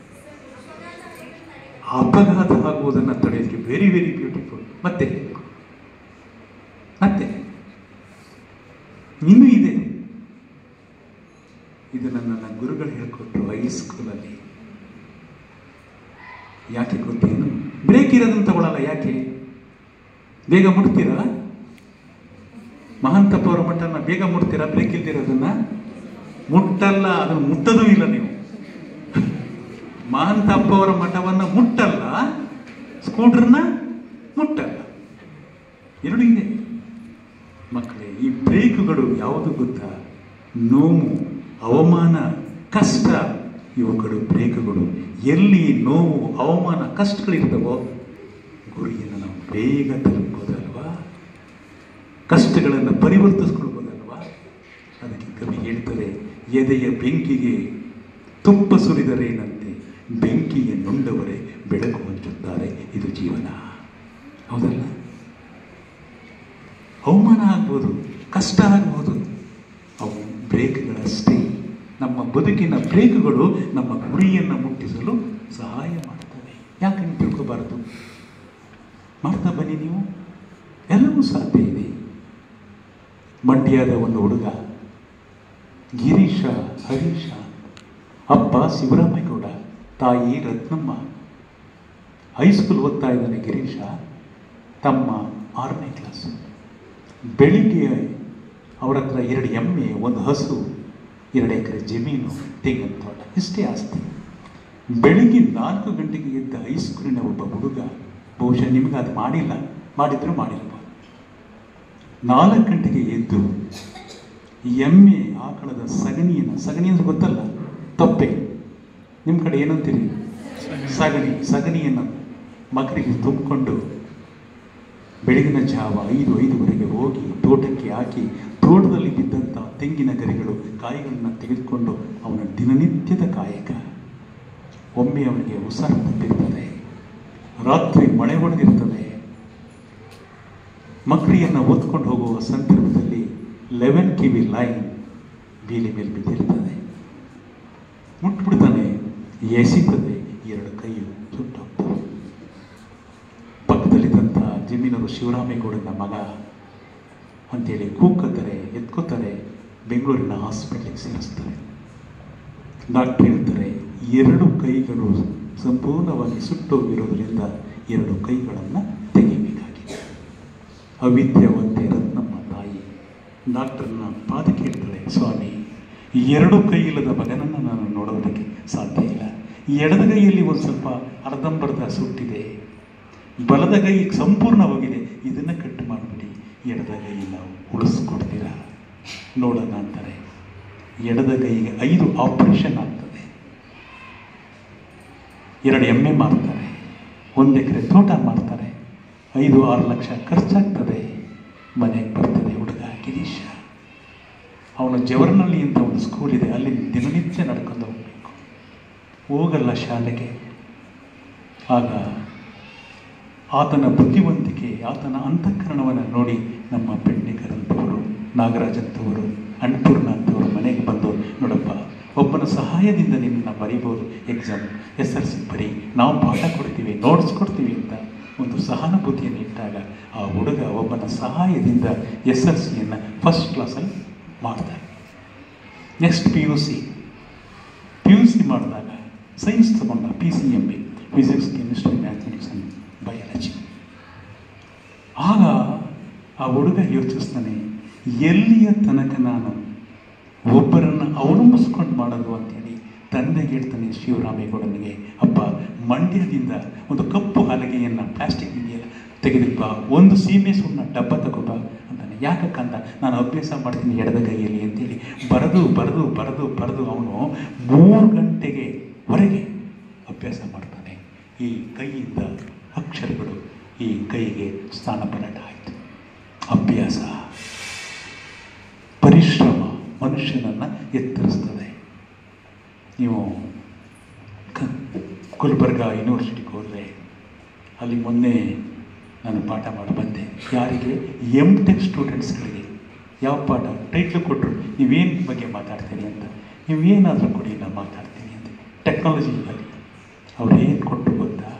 ಅಪಘಾತ ಆಗುವುದನ್ನು ತಡೆಯೋದಕ್ಕೆ ವೆರಿ ವೆರಿ ಬ್ಯೂಟಿಫುಲ್. ಮತ್ತೆ ಮತ್ತೆ ಇನ್ನೂ ಇದೆ. ಇದನ್ನು ನನ್ನ ಗುರುಗಳು ಹೇಳ್ಕೊಟ್ರು ಹೈಸ್ಕೂಲಲ್ಲಿ. ಯಾಕೆ ಗೊತ್ತೇನು? ಬ್ರೇಕ್ ಇರೋದನ್ನು ತಗೊಳ್ಳಲ್ಲ. ಯಾಕೆ? ಬೇಗ ಮುಟ್ತೀರಾ? ಮಹಂತಪ್ಪ ಅವರ ಮಠನ ಬೇಗ ಮುಟ್ತೀರಾ? ಬ್ರೇಕ್ ಇಲ್ದಿರೋದನ್ನ ಮುಟ್ಟಲ್ಲ. ಅದನ್ನು ಮುಟ್ಟದೂ ಇಲ್ಲ ನೀವು. ಮಹಂತಪ್ಪ ಅವರ ಮಠವನ್ನು ಮುಟ್ಟಲ್ಲ, ಸ್ಕೂಟ್ರನ್ನ ಮುಟ್ಟಲ್ಲ. ಎರಡು ಇದೆ ಮಕ್ಕಳೇ. ಈ ಬ್ರೇಕ್ಗಳು ಯಾವುದು ಗೊತ್ತಾ? ನೋವು, ಅವಮಾನ, ಕಷ್ಟ, ಇವುಗಳು ಬ್ರೇಕ್ಗಳು. ಎಲ್ಲಿ ನೋವು, ಅವಮಾನ, ಕಷ್ಟಗಳಿರ್ತವೋ ಗುರಿಯನ್ನು ನಾವು ಬೇಗ ತಲುಪೋದಲ್ವಾ? ಕಷ್ಟಗಳನ್ನು ಪರಿವರ್ತಿಸ್ಕೊಳ್ಬೋದಲ್ವಾ? ಅದಕ್ಕೆ ಕವಿ ಹೇಳ್ತಾರೆ, ಎದೆಯ ಬೆಂಕಿಗೆ ತುಪ್ಪ ಸುರಿದರೇನಂತೆ, ಬೆಂಕಿಗೆ ನೊಂದವರೇ ಬೆಳಕು ಹಂಚುತ್ತಾರೆ. ಇದು ಜೀವನ, ಹೌದಲ್ಲ? ಅವಮಾನ ಆಗ್ಬೋದು, ಕಷ್ಟ ಆಗ್ಬೋದು, ಅವು ಬ್ರೇಕ್ಗಳಷ್ಟೇ. ನಮ್ಮ ಬದುಕಿನ ಬ್ರೇಕ್ಗಳು ನಮ್ಮ ಗುರಿಯನ್ನು ಮುಟ್ಟಿಸಲು ಸಹಾಯ ಮಾಡ್ತವೆ. ಯಾಕೆ ನೀವು ತಿಳ್ಕೋಬಾರದು? ಮಾಡ್ತಾ ಬನ್ನಿ ನೀವು, ಎಲ್ಲವೂ ಸಾಧ್ಯ ಇದೆ. ಮಂಡ್ಯದ ಒಂದು ಹುಡುಗ ಗಿರೀಶ ಹರೀಶ, ಅಪ್ಪ ಶಿವರಾಮೇಗೌಡ, ತಾಯಿ ರತ್ನಮ್ಮ. ಹೈಸ್ಕೂಲ್ ಓದ್ತಾ ಇದ್ದಾನೆ ಗಿರೀಶ. ತಮ್ಮ ಆರನೇ ಕ್ಲಾಸು. ಬೆಳಿಗ್ಗೆ ಅವರ ಹತ್ರ ಎರಡು ಎಮ್ಮೆ, ಒಂದು ಹಸು, ಎರಡು ಎಕರೆ ಜಮೀನು, ತೆಂಗಿನ ತೋಟ, ಇಷ್ಟೇ ಆಸ್ತಿ. ಬೆಳಿಗ್ಗೆ ನಾಲ್ಕು ಗಂಟೆಗೆ ಎದ್ದ ಹೈಸ್ಕೂಲಿನ ಒಬ್ಬ ಹುಡುಗ, ಬಹುಶಃ ನಿಮಗೆ ಅದು ಮಾಡಿಲ್ಲ, ಮಾಡಿದ್ರು ಮಾಡಿಲ್ಲ, ನಾಲ್ಕು ಗಂಟೆಗೆ ಎದ್ದು ಎಮ್ಮೆ ಆಕಳದ ಸಗಣಿಯನ್ನು, ಸಗಣಿ ಅಂದ್ರೆ ಗೊತ್ತಲ್ಲ, ತೊಪ್ಪೆ, ನಿಮ್ಮ ಕಡೆ ಏನಂತೀರಿ? ಸಗಣಿ. ಸಗಣಿಯನ್ನು ಮಕ್ಕಳಿಗೆ ತುಂಬಿಕೊಂಡು ಬೆಳಗಿನ ಜಾವ ಐದು ಐದುವರೆಗೆ ಹೋಗಿ ತೋಟಕ್ಕೆ ಹಾಕಿ ತೋಟದಲ್ಲಿ ಬಿದ್ದಂಥ ತೆಂಗಿನ ಗರಿಗಳು ಕಾಯಿಗಳನ್ನು ತೆಗೆದುಕೊಂಡು ಅವನ ದಿನನಿತ್ಯದ ಕಾಯಕ. ಒಮ್ಮೆ ಅವನಿಗೆ ಉಸಿರು ತಪ್ಪಿರ್ತದೆ, ರಾತ್ರಿ ಮಳೆ ಹೊಡೆದಿರ್ತದೆ. ಮಕ್ಕಳಿಯನ್ನು ಓದ್ಕೊಂಡು ಹೋಗುವ ಸಂದರ್ಭದಲ್ಲಿ ಲೆವೆನ್ ಕೆ ವಿ ಲೈನ್ ಬೀಲಿ ಮೇಲೆ ಬಿದ್ದಿರ್ತದೆ. ಮುಟ್ಬಿಡ್ತಾನೆ, ಎಸಿತದೆ, ಎರಡು ಕೈಯು ಸುಟ್ಟೋಗ್ತವೆ. ಪಕ್ಕದಲ್ಲಿದ್ದಂಥ ಜಮೀನರು ಶಿವರಾಮೇಗೌಡನ ಮಗ ಅಂತೇಳಿ ಕೂಗ್ಕೋತಾರೆ, ಎತ್ಕೋತಾರೆ, ಬೆಂಗಳೂರಿನ ಹಾಸ್ಪಿಟ್ಲಿಗೆ ಸೇರಿಸ್ತಾರೆ. ಡಾಕ್ಟರ್ ಹೇಳ್ತಾರೆ, ಎರಡು ಕೈಗಳು ಸಂಪೂರ್ಣವಾಗಿ ಸುಟ್ಟೋಗಿರೋದ್ರಿಂದ ಎರಡು ಕೈಗಳನ್ನು ತೆಗಿಬೇಕಾಗಿದೆ. ಅವಿದ್ಯಾವಂತೆ ರತ್ನಮ್ಮ ತಾಯಿ ಡಾಕ್ಟರ್ನ ಪಾದಕ್ಕೆ ಹೇಳ್ತಾಳೆ, ಸ್ವಾಮಿ, ಎರಡು ಕೈ ಇಲ್ಲದ ಮಗನನ್ನು ನಾನು ನೋಡೋದಕ್ಕೆ ಸಾಧ್ಯ ಇಲ್ಲ. ಎಡದಗೈಯಲ್ಲಿ ಒಂದು ಸ್ವಲ್ಪ ಅರ್ಧಂಬರ್ಧ ಸುಟ್ಟಿದೆ, ಬಲದ ಕೈ ಸಂಪೂರ್ಣವಾಗಿದೆ, ಇದನ್ನು ಕಟ್ ಮಾಡಿಬಿಡಿ, ಎಡದಗೈ ನಾವು ಉಳಿಸ್ಕೊಡ್ತೀರಾ ನೋಡೋಣ ಅಂತಾರೆ. ಎಡದ ಕೈಗೆ ಐದು ಆಪರೇಷನ್ ಆಗ್ತದೆ, ಎರಡು ಎಮ್ಮೆ ಮಾರ್ತಾರೆ, ಒಂದು ಎಕರೆ ತೋಟ ಮಾಡ್ತಾರೆ, ಐದು ಆರು ಲಕ್ಷ ಖರ್ಚಾಗ್ತದೆ. ಮನೆಗೆ ಬರ್ತದೆ ಹುಡುಗ ಗಿರೀಶ. ಅವನು ಜವರ್ನಹಳ್ಳಿ ಅಂತ ಒಂದು ಸ್ಕೂಲ್ ಇದೆ, ಅಲ್ಲಿ ದಿನನಿತ್ಯ ನಡ್ಕೊಂಡು ಹೋಗಬೇಕು, ಹೋಗಲ್ಲ ಶಾಲೆಗೆ. ಆಗ ಆತನ ಬುದ್ಧಿವಂತಿಕೆ, ಆತನ ಅಂತಃಕರಣವನ್ನು ನೋಡಿ ನಮ್ಮ ಪೆಣ್ಣಿಕರಂಥವರು, ನಾಗರಾಜಂಥವರು, ಅಣ್ಣಪೂರ್ಣ ಅಂಥವರು ಮನೆಗೆ ಬಂದು, ನೋಡಪ್ಪ, ಒಬ್ಬನ ಸಹಾಯದಿಂದ ನಿಮ್ಮನ್ನು ಬರೀಬೋದು, ಎಕ್ಸಾಮ್ ಎಸ್ ಎಲ್ ಸಿ ಬರೀ, ನಾವು ಪಾಠ ಕೊಡ್ತೀವಿ, ನೋಟ್ಸ್ ಕೊಡ್ತೀವಿ ಅಂತ ಒಂದು ಸಹಾನುಭೂತಿಯನ್ನು ಇಟ್ಟಾಗ ಆ ಹುಡುಗ ಒಬ್ಬನ ಸಹಾಯದಿಂದ ಎಸ್ ಎಲ್ ಸಿಯನ್ನು ಫಸ್ಟ್ ಕ್ಲಾಸಲ್ಲಿ ಮಾಡ್ತಾರೆ. Next P U C P U C ಮಾಡಿದಾಗ ಸೈನ್ಸ್ ತಗೊಂಡ, P C M B, physics, chemistry, mathematics and biology. ಆಗ ಆ ಹುಡುಗ ಯೋಚಿಸ್ತಾನೆ, ಎಲ್ಲಿಯ ತನಕ ನಾನು ಒಬ್ಬರನ್ನು ಅವಲಂಬಿಸ್ಕೊಂಡು ಮಾಡೋದು ಅಂತೇಳಿ ತಂದೆಗೆ ಹೇಳ್ತಾನೆ ಶಿವರಾಮೇಗೌಡನಿಗೆ, ಅಪ್ಪ, ಮಂಡ್ಯದಿಂದ ಒಂದು ಕಪ್ಪು ಹಲಗೆಯನ್ನು ಪ್ಲಾಸ್ಟಿಕ್ ಇದೆಯಲ್ಲ ತೆಗೆದುಪ್ಪ, ಒಂದು ಸೀಮೆ ಸುಣ್ಣ ಡಬ್ಬ ತಗೋಬ ಅಂತಾನೆ. ಯಾಕಕ್ಕಂತ, ನಾನು ಅಭ್ಯಾಸ ಮಾಡ್ತೀನಿ ಎಡದ ಕೈಯಲ್ಲಿ ಅಂತೇಳಿ ಬರೆದು ಬರೆದು ಬರೆದು ಬರೆದು ಅವನು ಮೂರು ಗಂಟೆಗೆ ಹೊರಗೆ ಅಭ್ಯಾಸ ಮಾಡ್ತಾನೆ. ಈ ಕೈಯಿಂದ ಅಕ್ಷರಗಳು ಈ ಕೈಗೆ ಸ್ಥಾನಪಲ್ಲಟ ಆಯಿತು. ಅಭ್ಯಾಸ, ಪರಿಶ್ರಮ ಮನುಷ್ಯನನ್ನು ಎತ್ತರಿಸ್ತದೆ. ನೀವು ಗುಲ್ಬರ್ಗಾ ಯೂನಿವರ್ಸಿಟಿಗೆ ಹೋದರೆ, ಅಲ್ಲಿ ಮೊನ್ನೆ ನಾನು ಪಾಠ ಮಾಡಿ ಬಂದೆ. ಯಾರಿಗೆ? ಎಮ್ ಟೆಕ್ ಸ್ಟೂಡೆಂಟ್ಸ್ಗಳಿಗೆ. ಯಾವ ಪಾಠ? ಟೈಟ್ಲು ಕೊಟ್ಟರು, ನೀವೇನು ಬಗ್ಗೆ ಮಾತಾಡ್ತೀರಿ ಅಂತ. ನೀವೇನಾದರೂ ಕೊಡಿ, ನಾನು ಮಾತಾಡ್ತೀನಿ ಅಂತ. ಟೆಕ್ನಾಲಜಿಯಲ್ಲಿ ಅವ್ರು ಏನು ಕೊಟ್ಟರು ಗೊತ್ತಾ?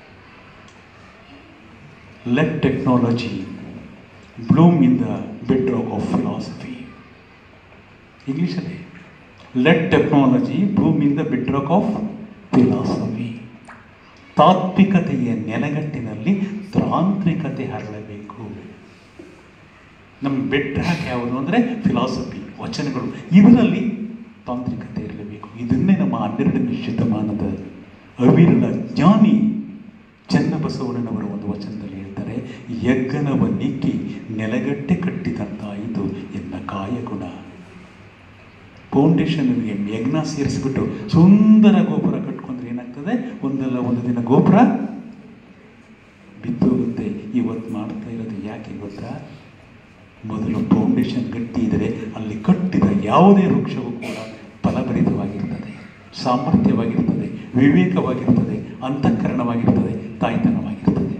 Let technology bloom in the bedrock of philosophy. ಇಂಗ್ಲೀಷಲ್ಲಿ let technology bloom in the bedrock of philosophy. ತಾತ್ವಿಕತೆಯ ನೆಲಗಟ್ಟಿನಲ್ಲಿ ತಾಂತ್ರಿಕತೆ ಹರಳಬೇಕು. ನಮ್ಮ ಬೆಡ್ ರಾಕ್ ಯಾವುದು ಅಂದರೆ ಫಿಲಾಸಫಿ, ವಚನಗಳು. ಇದರಲ್ಲಿ ತಾಂತ್ರಿಕತೆ ಇರಲೇಬೇಕು. ಇದನ್ನೇ ನಮ್ಮ ಹನ್ನೆರಡನೇ ಶತಮಾನದ ಅವಿರಳ ಜ್ಞಾನಿ ಚನ್ನಬಸವಣ್ಣನವರ ಒಂದು ವಚನದಲ್ಲಿ ಹೇಳ್ತಾರೆ, ಯಜ್ಞನವ ನಿಕ್ಕಿ ನೆಲಗಟ್ಟೆ ಕಟ್ಟಿದಂತಾಯಿತು ಎನ್ನ ಕಾಯಗುಣ. ಫೌಂಡೇಶನ್ಗೆ ಯಜ್ಞ ಸೇರಿಸ್ಬಿಟ್ಟು ಸುಂದರ ಗೋಪುರ ಕಟ್ಕೊಂಡ್ರೆ ಏನಾಗ್ತದೆ? ಒಂದಲ್ಲ ಒಂದು ದಿನ ಗೋಪುರ ಬಿದ್ದೋಗುತ್ತೆ. ಇವತ್ತು ಮಾಡ್ತಾ ಇರೋದು ಯಾಕೆ ಗೊತ್ತಾ? ಮೊದಲು ಫೌಂಡೇಶನ್ ಗಟ್ಟಿ ಇದ್ದರೆ ಅಲ್ಲಿ ಕಟ್ಟಿದ ಯಾವುದೇ ವೃಕ್ಷವೂ ಕೂಡ ಫಲಭರಿತವಾಗಿರ್ತದೆ, ಸಾಮರ್ಥ್ಯವಾಗಿರ್ತದೆ, ವಿವೇಕವಾಗಿರ್ತದೆ, ಅಂತಃಕರಣವಾಗಿರ್ತದೆ, ತಾಯ್ತನವಾಗಿರ್ತದೆ.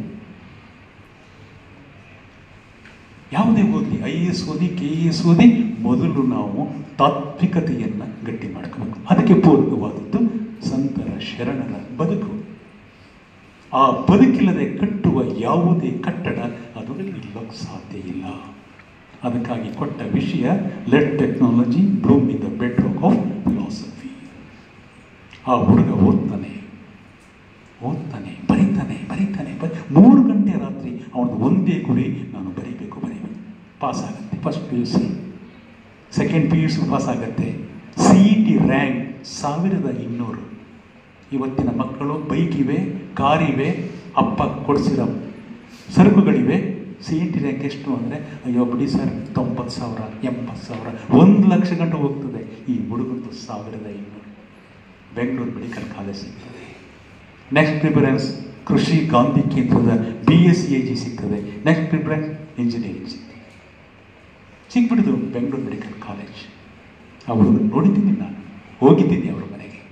ಯಾವುದೇ ಓದಿ, ಐ ಎ ಎಸ್ ಓದಿ, ಕೆ ಎ ಎಸ್ ಓದಿ, ಮೊದಲು ನಾವು ತಾತ್ವಿಕತೆಯನ್ನು ಗಟ್ಟಿ ಮಾಡ್ಕೋಬೇಕು. ಅದಕ್ಕೆ ಪೂರಕವಾದದ್ದು ಸಂತರ ಶರಣರ ಬದುಕು. ಆ ಬದುಕಿಲ್ಲದೆ ಕಟ್ಟುವ ಯಾವುದೇ ಕಟ್ಟಡ ಅದು ನಿಲ್ಲೋಕ್ಕೆ ಸಾಧ್ಯ ಇಲ್ಲ. ಅದಕ್ಕಾಗಿ ಕೊಟ್ಟ ವಿಷಯ let technology bloom in the bedrock of philosophy. ಆ ಹುಡುಗ ಓದ್ತಾನೆ ಓದ್ತಾನೆ ಬರೀತಾನೆ ಬರೀತಾನೆ ಬರೀ ಮೂರು ಗಂಟೆ ರಾತ್ರಿ ಅವನದು ಒಂದೇ ಗುರಿ, ನಾನು ಬರೀಬೇಕು ಬರೀಬೇಕು. ಪಾಸ್ ಆಗುತ್ತೆ. First P U C, second P U C pass ಆಗುತ್ತೆ. ಸಿ ಇ ಟಿ ರ್ಯಾಂಕ್ ಸಾವಿರದ ಇನ್ನೂರು. ಇವತ್ತಿನ ಮಕ್ಕಳು ಬೈಕ್ ಇವೆ, ಕಾರಿವೆ, ಅಪ್ಪ ಕೊಡಿಸಿರೋ ಸರಕುಗಳಿವೆ. ಸಿ ಇ ಟಿ ರ್ಯಾಂಕ್ ಎಷ್ಟು ಅಂದರೆ, ಅಯ್ಯೋ ಬಿಡಿ ಸರ್, ತೊಂಬತ್ತು ಸಾವಿರ, ಎಂಬತ್ತು ಸಾವಿರ, ಒಂದು ಲಕ್ಷ ಗಂಟೆ ಹೋಗ್ತದೆ. ಈ ಹುಡುಗರದು ಸಾವಿರದ ಇನ್ನೂರು. ಬೆಂಗಳೂರು ಮೆಡಿಕಲ್ ಕಾಲೇಜ್ ಸಿಗ್ತದೆ. ನೆಕ್ಸ್ಟ್ ಪ್ರಿಫರೆನ್ಸ್ ಕೃಷಿ ಗಾಂಧಿ ಕೇಂದ್ರದ B S C A G ಸಿಗ್ತದೆ. ನೆಕ್ಸ್ಟ್ ಪ್ರಿಫರೆನ್ಸ್ ಇಂಜಿನಿಯರಿಂಗ್ ಸಿಗ್ತದೆ. ಸಿಗ್ಬಿಡಿದು ಬೆಂಗಳೂರು ಮೆಡಿಕಲ್ ಕಾಲೇಜ್. ಅವರು ನೋಡಿದ್ದೀನಿ, ನಾನು ಹೋಗಿದ್ದೀನಿ ಅವರ ಮನೆಗೆ.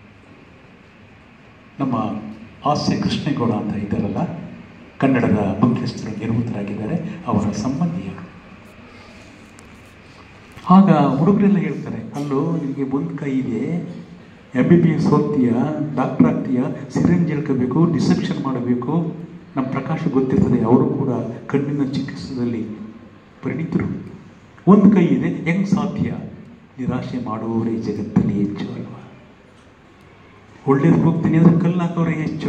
ನಮ್ಮ ಹಾಸ್ಯ ಕೃಷ್ಣೇಗೌಡ ಅಂತ ಇದ್ದಾರಲ್ಲ, ಕನ್ನಡದ ಮುಖ್ಯಸ್ಥರು ನಿವೃತ್ತರಾಗಿದ್ದಾರೆ, ಅವರ ಸಂಬಂಧಿಯರು. ಆಗ ಹುಡುಗರೆಲ್ಲ ಹೇಳ್ತಾರೆ, ಅಲ್ಲೋ ನಿಮಗೆ ಒಂದು ಕೈ ಇದೆ, ಎಂ ಬಿ ಬಿ ಎಸ್ ಓದ್ತೀಯಾ, ಡಾಕ್ಟರ್ ಆಗ್ತೀಯಾ, ಸಿರಿಂಜ್ ಹೇಳ್ಕೋಬೇಕು, ಡಿಸೆಕ್ಷನ್ ಮಾಡಬೇಕು. ನಮ್ಮ ಪ್ರಕಾಶ ಗೊತ್ತಿರ್ತದೆ, ಅವರು ಕೂಡ ಕಣ್ಣಿನ ಚಿಕಿತ್ಸೆಯಲ್ಲಿ ಪರಿಣಿತರು. ಒಂದು ಕೈ ಇದೆ, ಹೆಂಗೆ ಸಾಧ್ಯ? ನಿರಾಶೆ ಮಾಡುವವರೇ ಜಗತ್ತಲ್ಲಿ ಹೆಚ್ಚು ಅಲ್ವಾ? ಒಳ್ಳೇದು ಹೋಗ್ತೀನಿ ಅಂದರೆ ಕಲ್ಲು ಹಾಕೋರೇ ಹೆಚ್ಚು,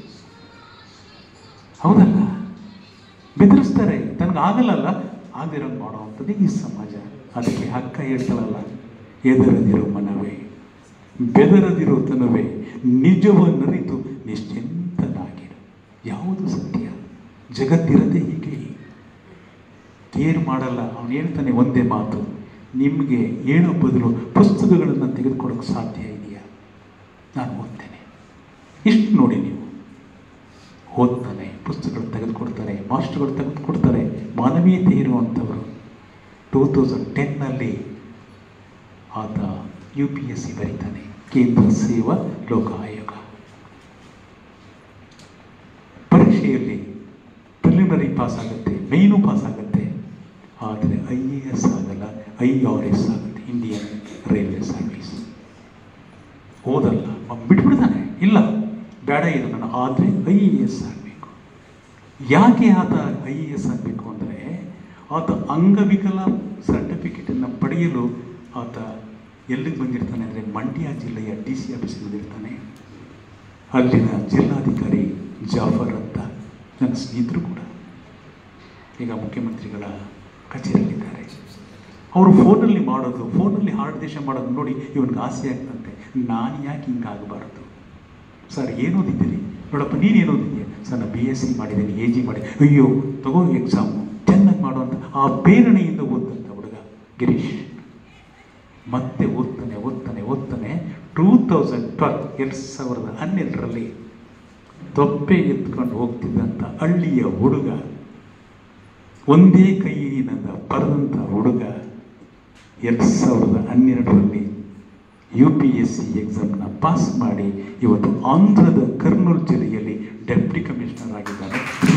ಹೌದಲ್ಲ? ಬೆದರಿಸ್ತಾರೆ, ತನಗಾಗಲ್ಲ, ಆಗದಿರೋಂಗೆ ಮಾಡೋವಂಥದ್ದು ಈ ಸಮಾಜ. ಅದಕ್ಕೆ ಅಕ್ಕ ಹೇಳ್ತಾಳಲ್ಲ, ಎದರದಿರೋ ಮನವೇ, ಬೆದರದಿರೋ ತನವೇ, ನಿಜವನ್ನರಿತು ನಿಶ್ಚಿಂತನಾಗಿರು. ಯಾವುದು ಸತ್ಯ? ಜಗತ್ತಿರದೆ ಹೀಗೆ. ಕೇರ್ ಮಾಡಲ್ಲ. ಅವನು ಹೇಳ್ತಾನೆ ಒಂದೇ ಮಾತು, ನಿಮಗೆ ಹೇಳೋ ಬದಲು ಪುಸ್ತಕಗಳನ್ನು ತೆಗೆದುಕೊಡೋಕ್ಕೆ ಸಾಧ್ಯ ಇದೆಯಾ? ನಾನು ಓದ್ತೇನೆ. ಇಷ್ಟು ನೋಡಿ, ನೀವು ಓದ್ತಾನೆ, ಪುಸ್ತಕಗಳು ತೆಗೆದುಕೊಡ್ತಾರೆ, ಮಾಸ್ಟರ್ಗಳು ತೆಗೆದುಕೊಡ್ತಾರೆ, ಮಾನವೀಯತೆ ಇರುವಂಥವರು. ಟೂ ತೌಸಂಡ್ ಟೆನ್ನಲ್ಲಿ ಆತ ಯು ಪಿ ಎಸ್ ಸಿ ಬರೀತಾನೆ, ಕೇಂದ್ರ ಸೇವಾ ಲೋಕ ಆಯೋಗ. ಪರೀಕ್ಷೆಯಲ್ಲಿ ಪ್ರಿಲಿಮಿನರಿ ಪಾಸ್ ಆಗುತ್ತೆ, ಮೇಯ್ನು ಪಾಸ್ ಆಗುತ್ತೆ, ಆದರೆ ಐ ಎ ಎಸ್ ಆಗಲ್ಲ, ಐ ಆರ್ ಎಸ್ ಆಗುತ್ತೆ, ಇಂಡಿಯನ್ ರೈಲ್ವೆ ಸರ್ವಿಸ್. ಓದಲ್ಲ, ಬಿಟ್ಬಿಡ್ತಾನೆ. ಇಲ್ಲ ಬೇಡ ಇದು ನಾನು, ಆದರೆ ಐ ಎ ಎಸ್ ಆಗಬೇಕು. ಯಾಕೆ ಆತ ಐ ಎ ಎಸ್ ಆಗಬೇಕು ಅಂದರೆ, ಆತ ಅಂಗವಿಕಲ ಸರ್ಟಿಫಿಕೇಟನ್ನು ಪಡೆಯಲು ಆತ ಎಲ್ಲಿಗೆ ಬಂದಿರ್ತಾನೆ ಅಂದರೆ ಮಂಡ್ಯ ಜಿಲ್ಲೆಯ ಡಿ ಸಿ ಆಫೀಸ್ಗೆ ಬಂದಿರ್ತಾನೆ. ಅಲ್ಲಿನ ಜಿಲ್ಲಾಧಿಕಾರಿ ಜಾಫರ್ ಅಂತ ನನ್ನ ಸ್ನೇಹಿತರು ಕೂಡ ಈಗ ಮುಖ್ಯಮಂತ್ರಿಗಳ ಕಚೇರಿಯಲ್ಲಿದ್ದಾರೆ. ಅವರು ಫೋನಲ್ಲಿ ಮಾಡೋದು, ಫೋನಲ್ಲಿ ಹಾರ್ಡ್ ಮಾಡೋದು ನೋಡಿ ಇವನಿಗೆ ಆಸೆ ಆಗ್ತಂತೆ, ನಾನು ಯಾಕೆ ಹಿಂಗಾಗಬಾರ್ದು? ಸರ್ ಏನೋದಿದ್ದೀರಿ? ನೋಡಪ್ಪ ನೀನು ಏನೋದಿದ್ದೀಯ? ಸರ್ ನಾನು ಬಿ ಎಸ್ ಸಿ ಮಾಡಿದ್ದೀನಿ, ಎ ಜಿ ಮಾಡಿ. ಅಯ್ಯೋ ತಗೋ ಎಕ್ಸಾಮು ಚೆನ್ನಾಗಿ ಮಾಡುವಂಥ ಆ ಪ್ರೇರಣೆಯಿಂದ ಓದಂಥ ಹುಡುಗ ಗಿರೀಶ್ ಮತ್ತೆ ಓದ್ತಾನೆ ಓದ್ತಾನೆ ಓದ್ತಾನೆ ಟೂ ತೌಸಂಡ್ ಟ್ವೆಲ್ ಎರಡು ಸಾವಿರದ ಹನ್ನೆರಡರಲ್ಲಿ ತೊಪ್ಪೆ ಎತ್ಕೊಂಡು ಹೋಗ್ತಿದ್ದಂಥ ಹಳ್ಳಿಯ ಹುಡುಗ, ಒಂದೇ ಕೈಯಿನಿಂದ ಬರೆದಂಥ ಹುಡುಗ, ಎರಡು ಸಾವಿರದ ಹನ್ನೆರಡರಲ್ಲಿ ಯು ಪಿ ಎಸ್ ಸಿ ಎಕ್ಸಾಮ್ನ ಪಾಸ್ ಮಾಡಿ ಇವತ್ತು ಆಂಧ್ರದ ಕರ್ನೂಲ್ ಜಿಲ್ಲೆಯಲ್ಲಿ ಡೆಪ್ಟಿ ಕಮಿಷನರ್ ಆಗಿದ್ದಾರೆ.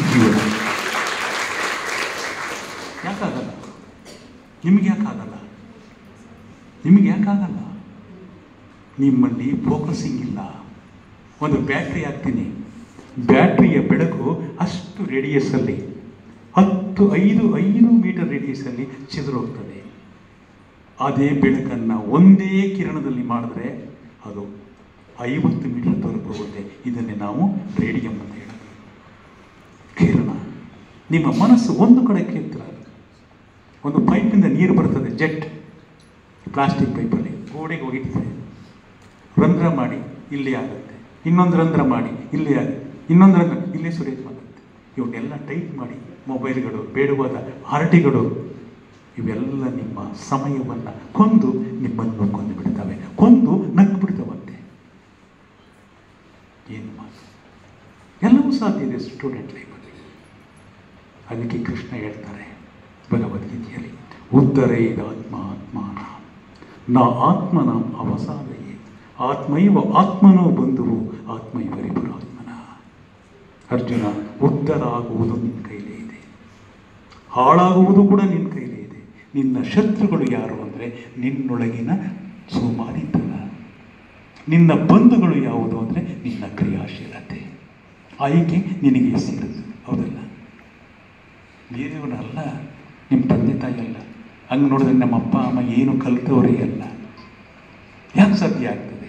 ಯಾಕಾಗಲ್ಲ? ನಿಮ್ಗೆ ಯಾಕಾಗಲ್ಲ? ನಿಮಗೆ ಯಾಕಾಗಲ್ಲ? ನಿಮ್ಮಲ್ಲಿ ಫೋಕಸಿಂಗ್ ಇಲ್ಲ. ಒಂದು ಬ್ಯಾಟ್ರಿ ಹಾಕ್ತೀನಿ, ಬ್ಯಾಟ್ರಿಯ ಬೆಳಕು ಅಷ್ಟು ರೇಡಿಯಸಲ್ಲಿ, ಹತ್ತು ಐದು ಐದು ಮೀಟರ್ ರೇಡಿಯಸಲ್ಲಿ ಚಿದುರೋಗ್ತದೆ. ಅದೇ ಬೆಳಕನ್ನು ಒಂದೇ ಕಿರಣದಲ್ಲಿ ಮಾಡಿದ್ರೆ ಅದು ಐವತ್ತು ಮೀಟರ್ ದೂರಕ್ಕೆ ಹೋಗುತ್ತೆ. ಇದನ್ನೇ ನಾವು ರೇಡಿಯಂ ಅಂತ ಹೇಳೋದು. ಕಿರಣ. ನಿಮ್ಮ ಮನಸ್ಸು ಒಂದು ಕಡೆ ಕೇಂದ್ರ. ಒಂದು ಪೈಪಿಂದ ನೀರು ಬರ್ತದೆ, ಜೆಟ್, ಪ್ಲಾಸ್ಟಿಕ್ ಪೈಪಲ್ಲಿ ಗೋಡೆಗೆ ಹೋಗಿರ್ತದೆ, ರಂಧ್ರ ಮಾಡಿ ಇಲ್ಲೇ ಆಗುತ್ತೆ, ಇನ್ನೊಂದು ರಂಧ್ರ ಮಾಡಿ ಇಲ್ಲೇ ಆಗುತ್ತೆ, ಇನ್ನೊಂದು ರಂಧ್ರ ಇಲ್ಲೇ ಸುರೇಖವಾಗುತ್ತೆ. ಇವನ್ನೆಲ್ಲ ಟೈಪ್ ಮಾಡಿ ಮೊಬೈಲ್ಗಳು, ಬೇಡವಾದ ಆರ್ಟಿಗಳು, ಇವೆಲ್ಲ ನಿಮ್ಮ ಸಮಯವನ್ನು ಕೊಂದು ನಿಮ್ಮನ್ನು ಕೊಂದು ಬಿಡ್ತವೆ, ಕೊಂದು ನಕ್ಕು ಬಿಡ್ತವಂತೆ. ಏನು ಮಾತು? ಎಲ್ಲವೂ ಸಾಧ್ಯ ಇದೆ ಸ್ಟೂಡೆಂಟ್ ಲೈಫಲ್ಲಿ. ಅದಕ್ಕೆ ಕೃಷ್ಣ ಹೇಳ್ತಾರೆ ಭಗವದ್ಗೀತೆಯಲ್ಲಿ, ಉತ್ತರೇದ ಆತ್ಮ ಆತ್ಮಾನ ನಾ ಆತ್ಮನ ಅವಸಾದಯೇ ಆತ್ಮೈವ ಆತ್ಮನೋ ಬಂಧುವು ಆತ್ಮೈವ ರಿಪುರಾತ್ಮನ. ಅರ್ಜುನ, ಉದ್ಧಾರ ಆಗುವುದು ನಿನ್ನ ಕೈಲೇ ಇದೆ, ಹಾಳಾಗುವುದು ಕೂಡ ನಿನ್ನ ಕೈಲೇ ಇದೆ. ನಿನ್ನ ಶತ್ರುಗಳು ಯಾರು ಅಂದರೆ ನಿನ್ನೊಳಗಿನ ಸೋಮಾರಿತನ. ನಿನ್ನ ಬಂಧುಗಳು ಯಾವುದು ಅಂದರೆ ನಿನ್ನ ಕ್ರಿಯಾಶೀಲತೆ. ಆಯ್ಕೆ ನಿನಗೆ ಸಿಗುತ್ತೆ, ಹೌದಲ್ಲ? ಬೇರೆಯವರಲ್ಲ, ನಿಮ್ಮ ತಂದೆ ತಾಯಿ ಅಲ್ಲ. ಹಂಗೆ ನೋಡಿದ್ರೆ ನಮ್ಮ ಅಪ್ಪ ಅಮ್ಮ ಏನು ಕಲಿತವರೇ ಅಲ್ಲ. ಯಾಕೆ ಸಾಧ್ಯ ಆಗ್ತದೆ?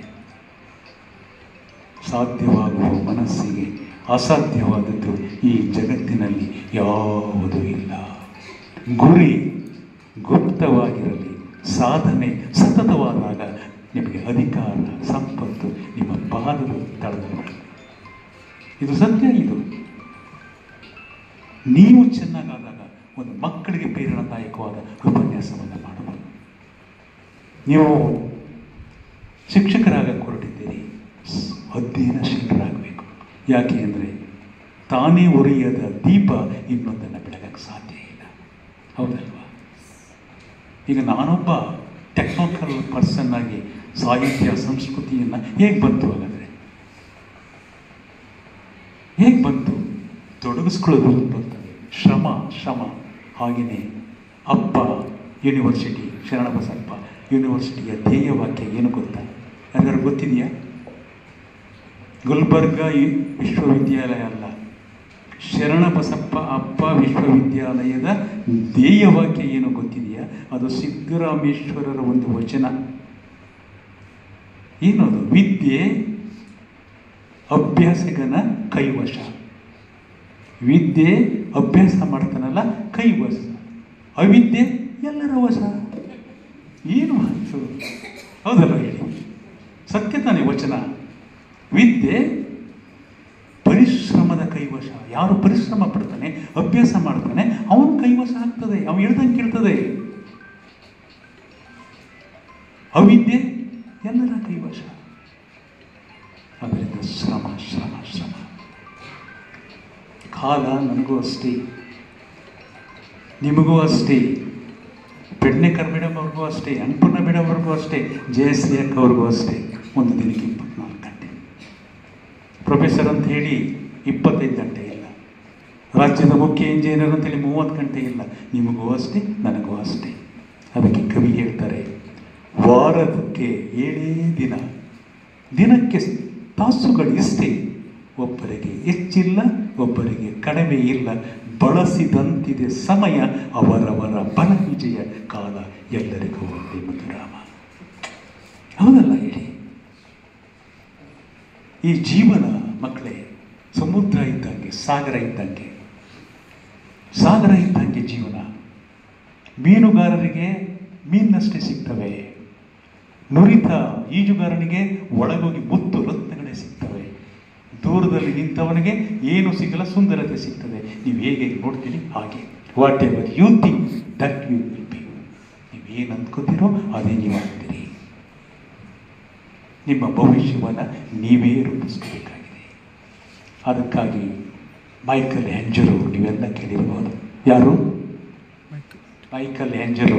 ಸಾಧ್ಯವಾಗುವ ಮನಸ್ಸಿಗೆ ಅಸಾಧ್ಯವಾದದ್ದು ಈ ಜಗತ್ತಿನಲ್ಲಿ ಯಾವುದೂ ಇಲ್ಲ. ಗುರಿ ಗುಪ್ತವಾಗಿರಲಿ, ಸಾಧನೆ ಸತತವಾದಾಗ ನಿಮಗೆ ಅಧಿಕಾರ ಸಂಪತ್ತು ನಿಮ್ಮ ಪಾದದ ತಳದಲ್ಲಿ. ಇದು ಸತ್ಯ. ಇದು ನೀವು ಚೆನ್ನಾಗಾದಾಗ ಒಂದು ಮಕ್ಕಳಿಗೆ ಪ್ರೇರಣಾದಾಯಕವಾದ ಉಪನ್ಯಾಸವನ್ನು ಮಾಡಬಹುದು. ನೀವು ಶಿಕ್ಷಕರಾಗ ಹೊರಟಿದ್ದೀರಿ, ಅಧ್ಯಯನಶೀಲರಾಗಬೇಕು. ಯಾಕೆ ಅಂದರೆ ತಾನೇ ಉರಿಯದ ದೀಪ ಇನ್ನೊಂದನ್ನು ಬೆಳಗಕ್ಕೆ ಸಾಧ್ಯ ಇಲ್ಲ. ಹೌದಲ್ವಾ? ಈಗ ನಾನೊಬ್ಬ ಟೆಕ್ನಿಕಲ್ ಪರ್ಸನ್ ಆಗಿ ಸಾಹಿತ್ಯ ಸಂಸ್ಕೃತಿಯನ್ನು ಹೇಗೆ ಬಂತು ಹಾಗಾದರೆ? ಹೇಗೆ ಬಂತು? ತೊಡಗಿಸ್ಕೊಳ್ಳೋದು ಬರ್ತದೆ, ಶ್ರಮ ಶ್ರಮ ಹಾಗೆಯೇ ಅಪ್ಪ ಯೂನಿವರ್ಸಿಟಿ, ಶರಣಬಸಪ್ಪ ಯೂನಿವರ್ಸಿಟಿಯ ಧ್ಯೇಯವಾಕ್ಯ ಏನು ಗೊತ್ತಾ? ಯಾರು ಗೊತ್ತಿದೆಯಾ? ಗುಲ್ಬರ್ಗ ವಿಶ್ವವಿದ್ಯಾಲಯ ಅಲ್ಲ, ಶರಣಬಸಪ್ಪ ಅಪ್ಪ ವಿಶ್ವವಿದ್ಯಾಲಯದ ಧ್ಯೇಯವಾಕ್ಯ ಏನು ಗೊತ್ತಿದೆಯಾ? ಅದು ಸಿದ್ದರಾಮೇಶ್ವರರ ಒಂದು ವಚನ. ಏನದು? ವಿದ್ಯೆ ಅಭ್ಯಾಸಗನ ಕೈವಶ. ವಿದ್ಯೆ ಅಭ್ಯಾಸ ಮಾಡ್ತಾನಲ್ಲ ಕೈವಶ, ಅವಿದ್ಯೆ ಎಲ್ಲರ ವಶ. ಏನು ಮಾತು? ಹೌದಲ್ಲ? ಹೇಳಿ, ಸತ್ಯ ತಾನೇ ವಚನ. ವಿದ್ಯೆ ಪರಿಶ್ರಮದ ಕೈವಶ. ಯಾರು ಪರಿಶ್ರಮ ಪಡ್ತಾನೆ, ಅಭ್ಯಾಸ ಮಾಡ್ತಾನೆ, ಅವನು ಕೈವಶ ಆಗ್ತದೆ, ಅವನು ಹೇಳ್ದಂಗೆ ಕೇಳ್ತದೆ. ಅವಿದ್ಯೆ ಎಲ್ಲರ ಕೈವಶ. ಅದರಿಂದ ಶ್ರಮ ಶ್ರಮ ಶ್ರಮ. ಕಾಲ ನನಗೂ ಅಷ್ಟೇ, ನಿಮಗೂ ಅಷ್ಟೇ, ಪೆಡ್ನೇಕರ್ ಮೇಡಮ್ ಅವ್ರಿಗೂ ಅಷ್ಟೇ, ಅನ್ನಪೂರ್ಣ ಮೇಡಮ್ ಅವ್ರಿಗೂ ಅಷ್ಟೇ, ಜಯಶ್ರೀ ಅಕ್ಕ ಅವ್ರಿಗೂ ಅಷ್ಟೇ. ಒಂದು ದಿನಕ್ಕೆ ಇಪ್ಪತ್ನಾಲ್ಕು ಗಂಟೆ. ಪ್ರೊಫೆಸರ್ ಅಂತ ಹೇಳಿ ಇಪ್ಪತ್ತೈದು ಗಂಟೆ ಇಲ್ಲ, ರಾಜ್ಯದ ಮುಖ್ಯ ಇಂಜಿನಿಯರ್ ಅಂತೇಳಿ ಮೂವತ್ತು ಗಂಟೆ ಇಲ್ಲ. ನಿಮಗೂ ಅಷ್ಟೇ, ನನಗೂ ಅಷ್ಟೇ. ಅದಕ್ಕೆ ಕವಿ ಹೇಳ್ತಾರೆ, ವಾರದಕ್ಕೆ ಏಳೇ ದಿನ, ದಿನಕ್ಕೆ ತಾಸುಗಳು ಇಷ್ಟೇ. ಒಬ್ಬರಿಗೆ ಹೆಚ್ಚಿಲ್ಲ, ಒಬ್ಬರಿಗೆ ಕಡಿಮೆ ಇಲ್ಲ. ಬಳಸಿದಂತಿದೆ ಸಮಯ, ಅವರವರ ಬಲ ವಿಜಯ ಕಾಲ, ಎಲ್ಲರಿಗೂ ಒಂದೇ ಮಧುರಾಮ. ಹೌದಲ್ಲ? ಹೇಳಿ. ಈ ಜೀವನ ಮಕ್ಕಳೇ ಸಮುದ್ರ ಇದ್ದಂಗೆ, ಸಾಗರ ಇದ್ದಂಗೆ. ಸಾಗರ ಇದ್ದಂಗೆ ಜೀವನ. ಮೀನುಗಾರರಿಗೆ ಮೀನಷ್ಟೇ ಸಿಗ್ತವೆ, ನುರಿತ ಈಜುಗಾರನಿಗೆ ಒಳಗೋಗಿ ಮುತ್ತು ರತ್ನಗಳೇ ಸಿಗ್ತವೆ. ದೂರದಲ್ಲಿ ನಿಂತವನಿಗೆ ಏನು ಸಿಗಲ್ಲ, ಸುಂದರತೆ ಸಿಗ್ತದೆ. ನೀವು ಹೇಗೆ ನೋಡ್ತೀರಿ ಹಾಗೆ. Whatever you think that you will be. ನೀವೇನು ಅಂದ್ಕೋತೀರೋ ಅದೇ ನೀವು ಆಗ್ತೀರಿ. ನಿಮ್ಮ ಭವಿಷ್ಯವನ್ನು ನೀವೇ ರೂಪಿಸ್ಕೋಬೇಕಾಗಿದೆ. ಅದಕ್ಕಾಗಿ ಮೈಕಲ್ ಆಂಜಲೋ ನೀವೆಲ್ಲ ಕೇಳಿರ್ಬೋದು. ಯಾರು? Michelangelo.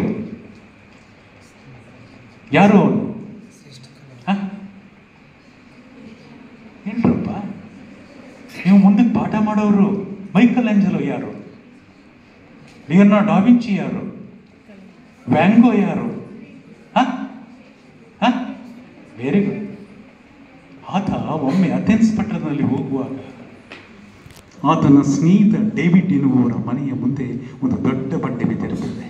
ಯಾರು ಅವನು? ಏನ್ರಪ್ಪ ನೀವು ಮುಂದಕ್ಕೆ ಪಾಠ ಮಾಡೋರು? ಮೈಕಲ್ ಆಂಜಲೋ ಯಾರು? ಲಿಯೋನಾರ್ಡೋ ಡಾ ವಿಂಚಿ ಯಾರು? ವ್ಯಾಂಗೋ ಯಾರು? Very good. ಆತ ಒಮ್ಮೆ ಅಥೆನ್ಸ್ ಪಟ್ಟಣದಲ್ಲಿ ಹೋಗುವಾಗ ಆತನ ಸ್ನೇಹಿತ ಡೇವಿಡ್ ಎನ್ನುವವರ ಮನೆಯ ಮುಂದೆ ಒಂದು ದೊಡ್ಡ ಬಂಡೆ ಬಿದ್ದಿರುತ್ತದೆ.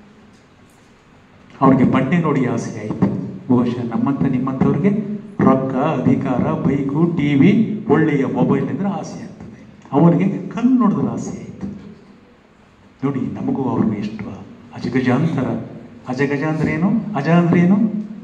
ಅವ್ರಿಗೆ ಬಂಡೆ ನೋಡಿ ಆಸೆ ಆಯಿತು. ಬಹುಶಃ ನಮ್ಮಂಥ ನಿಮ್ಮಂಥವ್ರಿಗೆ ರೊಕ್ಕ, ಅಧಿಕಾರ, ಬೈಕು, ಟಿ ವಿ, ಒಳ್ಳೆಯ ಮೊಬೈಲ್ ಅಂದರೆ ಆಸೆ ಆಗ್ತದೆ. ಅವರಿಗೆ ಕಲ್ಲು ನೋಡಿದ್ರೆ ಆಸೆ ಆಯಿತು. ನೋಡಿ, ನಮಗೂ ಅವ್ರಿಗೆ ಎಷ್ಟು ಅಜಗಜಾಂತರ. ಅಜಗಜ ಅಂದ್ರೇನು? ಅಜ ಅಂದ್ರೇನು?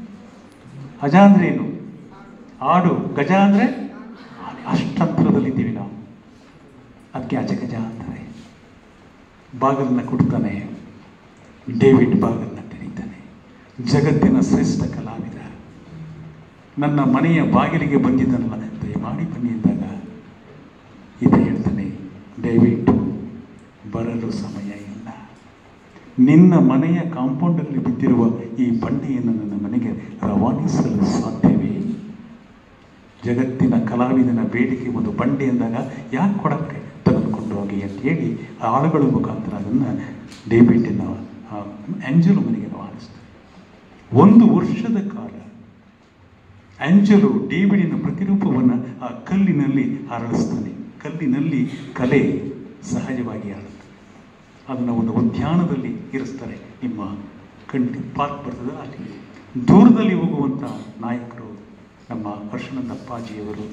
ಅಜ ಅಂದ್ರೇನು? ಆಡು. ಗಜ ಅಂದರೆ ಅಷ್ಟಂತರದಲ್ಲಿದ್ದೀವಿ ನಾವು. ಅದಕ್ಕೆ ಅಜಗಜ ಅಂತಾರೆ. ಬಾಗಿಲನ್ನ ಕೊಡ್ತಾನೆ ಡೇವಿಡ್, ಬಾಗಿಲನ್ನ ತೆರೀತಾನೆ. ಜಗತ್ತಿನ ಶ್ರೇಷ್ಠ ಕಲಾವಿದ ನನ್ನ ಮನೆಯ ಬಾಗಿಲಿಗೆ ಬಂದಿದ್ದನಲ್ಲ, ದಯಮಾಡಿ ಬನ್ನಿ ಎಂದಾಗ ಇದು ಹೇಳ್ತಾನೆ, ಡೇವಿಡ್ ಬರಲು ಸಮಯ ಇಲ್ಲ. ನಿನ್ನ ಮನೆಯ ಕಾಂಪೌಂಡಲ್ಲಿ ಬಿದ್ದಿರುವ ಈ ಬಂಡೆಯನ್ನು ನನ್ನ ಮನೆಗೆ ರವಾನಿಸಲು ಸಾಧ್ಯವೇ? ಜಗತ್ತಿನ ಕಲಾವಿದನ ಬೇಡಿಕೆ ಒಂದು ಬಂಡೆ ಎಂದಾಗ ಯಾಕೆ ಕೊಡಕ್ಕೆ ತೆಗೆದುಕೊಂಡು ಹೋಗಿ ಅಂತ ಹೇಳಿ ಆಳುಗಳ ಮುಖಾಂತರ ಅದನ್ನು ಡೇವಿಡ್ನ ಆಂಜಲೋ ಮನೆಗೆ ರವಾನಿಸ್ತಾರೆ. ಒಂದು ವರ್ಷದ ಕಾಲ ಆಂಜಲೋ ಡೇವಿಡಿನ ಪ್ರತಿರೂಪವನ್ನು ಆ ಕಲ್ಲಿನಲ್ಲಿ ಅರಳಿಸ್ತಾನೆ. ಕಲ್ಲಿನಲ್ಲಿ ಕಲೆ ಸಹಜವಾಗಿ ಆಡುತ್ತೆ. ಅದನ್ನು ಒಂದು ಉದ್ಯಾನದಲ್ಲಿ ಇರಿಸ್ತಾರೆ. ನಿಮ್ಮ ಕಣ್ಣು ಪಾರ್ಕ್ ಬರ್ತದೆ, ಅಲ್ಲಿ ದೂರದಲ್ಲಿ ಹೋಗುವಂಥ ನಾಯಕರು ನಮ್ಮ ಹರ್ಷಾನಂದ ಅಪ್ಪಾಜಿಯವರು,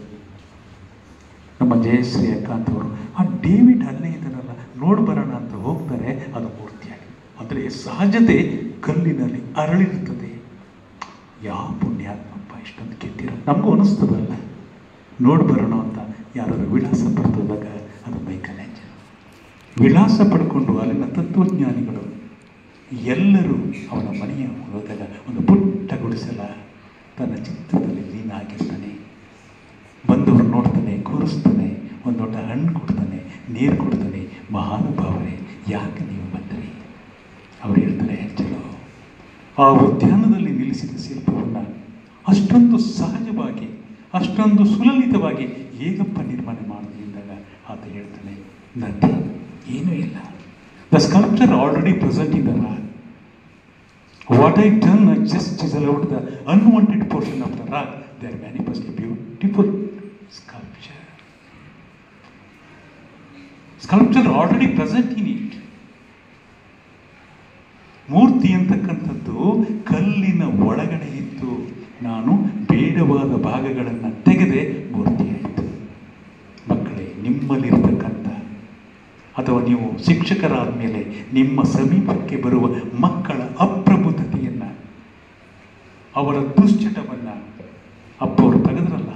ನಮ್ಮ ಜಯಶ್ರೀ ಅಕ್ಕಂತವರು. ಆ ಡೇವಿಡ್ ಅಲ್ಲೇ ಇದನ್ನೆಲ್ಲ ನೋಡಿ ಬರೋಣ ಅಂತ ಹೋಗ್ತಾರೆ. ಅದು ಮೂರ್ತಿಯಾಗಿ ಅಂದರೆ ಸಹಜತೆ ಕಲ್ಲಿನಲ್ಲಿ ಅರಳಿರುತ್ತದೆ. ಯಾವ ಪುಣ್ಯಾತ್ಮಪ್ಪ ಇಷ್ಟೊಂದು ಕೆತ್ತಿರೋ ನಮಗೂ ಅನ್ನಿಸ್ತದಲ್ಲ. ನೋಡಿ ಬರೋಣ ಅಂತ ಯಾರಾದ್ರು ವಿಳಾಸ ಪಡೆದಾಗ ಅದು ಮೈಕಲ್ ಆಂಜಲೋ. ವಿಳಾಸ ಪಡ್ಕೊಂಡು ಅಲ್ಲಿನ ತತ್ವಜ್ಞಾನಿಗಳು ಎಲ್ಲರೂ ಅವನ ಮನೆಯ ಹೋದಾಗ ಒಂದು ಪುಟ್ಟ ಗುಡಿಸಲ ತನ್ನ ಚಿತ್ರದಲ್ಲಿ ಲೀನ ಆಗಿರ್ತಾನೆ. ಬಂದವರು ನೋಡ್ತಾನೆ, ಕೂರಿಸ್ತಾನೆ, ಒಂದು ದೊಡ್ಡ ಹಣ್ಣು ಕೊಡ್ತಾನೆ, ನೀರು ಕೊಡ್ತಾನೆ. ಮಹಾನುಭಾವರೇ, ಯಾಕೆ ನೀವು ಬಂದ್ರಿ? ಅವ್ರು ಹೇಳ್ತಾರೆ, ಚಲೋ ಆ ಉದ್ಯಾನದಲ್ಲಿ ನಿಲ್ಲಿಸಿದ ಶಿಲ್ಪವನ್ನು ಅಷ್ಟೊಂದು ಸಹಜವಾಗಿ, ಅಷ್ಟೊಂದು ಸುಲಲಿತವಾಗಿ ಹೇಗಪ್ಪ ನಿರ್ಮಾಣ ಮಾಡಿದೆ ಎಂದಾಗ ಆತ ಹೇಳ್ತಾನೆ, ನಥಿಂಗ್, ಏನೂ ಇಲ್ಲ. The sculpture already present in the rock. What I done, I just chisel out the unwanted portion of the rock. They are manifest a beautiful sculpture. Sculpture already present in it. ಮೂರ್ತಿ ಅಂತಕ್ಕಂಥದ್ದು ಕಲ್ಲಿನ ಒಳಗಡೆ ಇತ್ತು. ನಾನು ಬೇಡವಾದ ಭಾಗಗಳನ್ನು ತೆಗೆದೇ ಮೂರ್ತಿ ಆಯಿತು. ಮಕ್ಕಳೇ, ನಿಮ್ಮಲ್ಲಿರ್ತಕ್ಕಂಥ ಅಥವಾ ನೀವು ಶಿಕ್ಷಕರಾದ ಮೇಲೆ ನಿಮ್ಮ ಸಮೀಪಕ್ಕೆ ಬರುವ ಮಕ್ಕಳ ಅಪ್ರಬುದ್ಧತೆಯನ್ನು, ಅವರ ದುಶ್ಚಟವನ್ನು ಅಪ್ಪವರು ತೆಗೆದ್ರಲ್ಲ.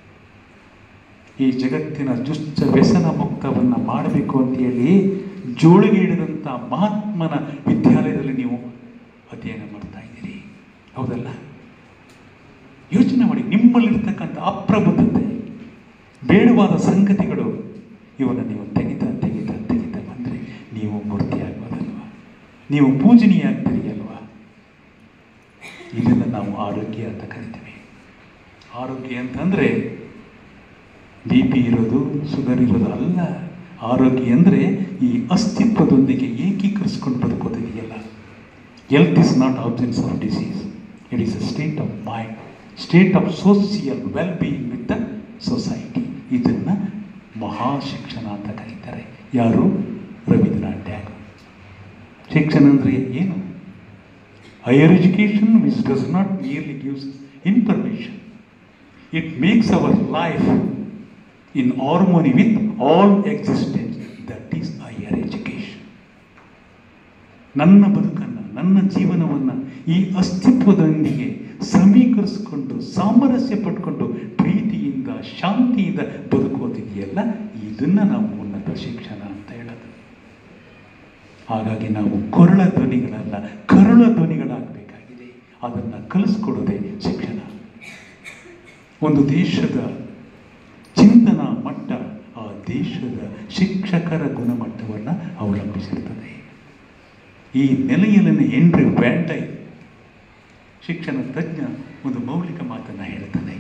ಈ ಜಗತ್ತಿನ ದುಷ್ಟ ವ್ಯಸನ ಮುಕ್ತವನ್ನು ಮಾಡಬೇಕು ಅಂತೇಳಿ ಜೋಳಿಗೆ ಹಿಡಿದಂಥ ಮಹಾತ್ಮನ ವಿದ್ಯಾಲಯದಲ್ಲಿ ನೀವು ಅಧ್ಯಯನ ಮಾಡ್ತಾ ಇದ್ದೀರಿ, ಹೌದಲ್ಲ? ಯೋಚನೆ ಮಾಡಿ, ನಿಮ್ಮಲ್ಲಿರ್ತಕ್ಕಂಥ ಅಪ್ರಬುದ್ಧತೆ, ಬೇಡವಾದ ಸಂಗತಿಗಳು, ಇವನ್ನು ನೀವು ತೆಗಿತಾ ತೆಗಿತಾ ತೆಗಿತಾ ಬಂದರೆ ನೀವು ಮೂರ್ತಿ ಆಗ್ಬೋದಲ್ವ? ನೀವು ಪೂಜನೀಯ ಆಗ್ತೀರಿ ಅಲ್ವಾ? ಇದನ್ನು ನಾವು ಆರೋಗ್ಯ ಅಂತ ಕರಿತೀವಿ. ಆರೋಗ್ಯ ಅಂತಂದರೆ ಬಿ ಪಿ ಇರೋದು, ಶುಗರ್ ಇರೋದು ಅಲ್ಲ. ಆರೋಗ್ಯ ಅಂದರೆ ಈ ಅಸ್ತಿತ್ವದೊಂದಿಗೆ ಏಕೀಕರಿಸ್ಕೊಂಡು ಬದುಕೋದಿದೆಯಲ್ಲ. Health is not absence of disease, it is a state of mind, state of social well being with the society. ಇದನ್ನು ಮಹಾಶಿಕ್ಷಣ ಅಂತ ಕರೀತಾರೆ. ಯಾರು? ರವೀಂದ್ರನಾಥ್ ಟ್ಯಾಗೋರ್. ಶಿಕ್ಷಣ ಅಂದರೆ ಏನು? Higher education which does not nearly gives information, it makes our life in harmony with all existence. That is higher education. ನನ್ನ ಬದುಕನ್ನು, ನನ್ನ ಜೀವನವನ್ನು ಈ ಅಸ್ತಿತ್ವದೊಂದಿಗೆ ಸಮೀಕರಿಸಿಕೊಂಡು, ಸಾಮರಸ್ಯ ಪಟ್ಕೊಂಡು, ಪ್ರೀತಿಯಿಂದ, ಶಾಂತಿಯಿಂದ ಬದುಕೋದಿದೆಯಲ್ಲ, ಇದನ್ನು ನಾವು ಉನ್ನತ ಶಿಕ್ಷಣ ಅಂತ ಹೇಳೋದು. ಹಾಗಾಗಿ ನಾವು ಕೊರಳ ಧ್ವನಿಗಳಲ್ಲ, ಕರುಳ ಧ್ವನಿಗಳಾಗಬೇಕಾಗಿದೆ. ಅದನ್ನು ಕಲಿಸ್ಕೊಡೋದೇ ಶಿಕ್ಷಣ. ಒಂದು ದೇಶದ ಚಿಂತನಾ ಮಟ್ಟ ಆ ದೇಶದ ಶಿಕ್ಷಕರ ಗುಣಮಟ್ಟವನ್ನು ಅವಲಂಬಿಸಿರ್ತದೆ. ಈ ನೆಲೆಯಲ್ಲಿನ ಹೆನ್ರಿ ವ್ಯಾಂಡೈ, ಶಿಕ್ಷಣ ತಜ್ಞ, ಒಂದು ಮೌಲಿಕ ಮಾತನ್ನು ಹೇಳ್ತಾನೆ.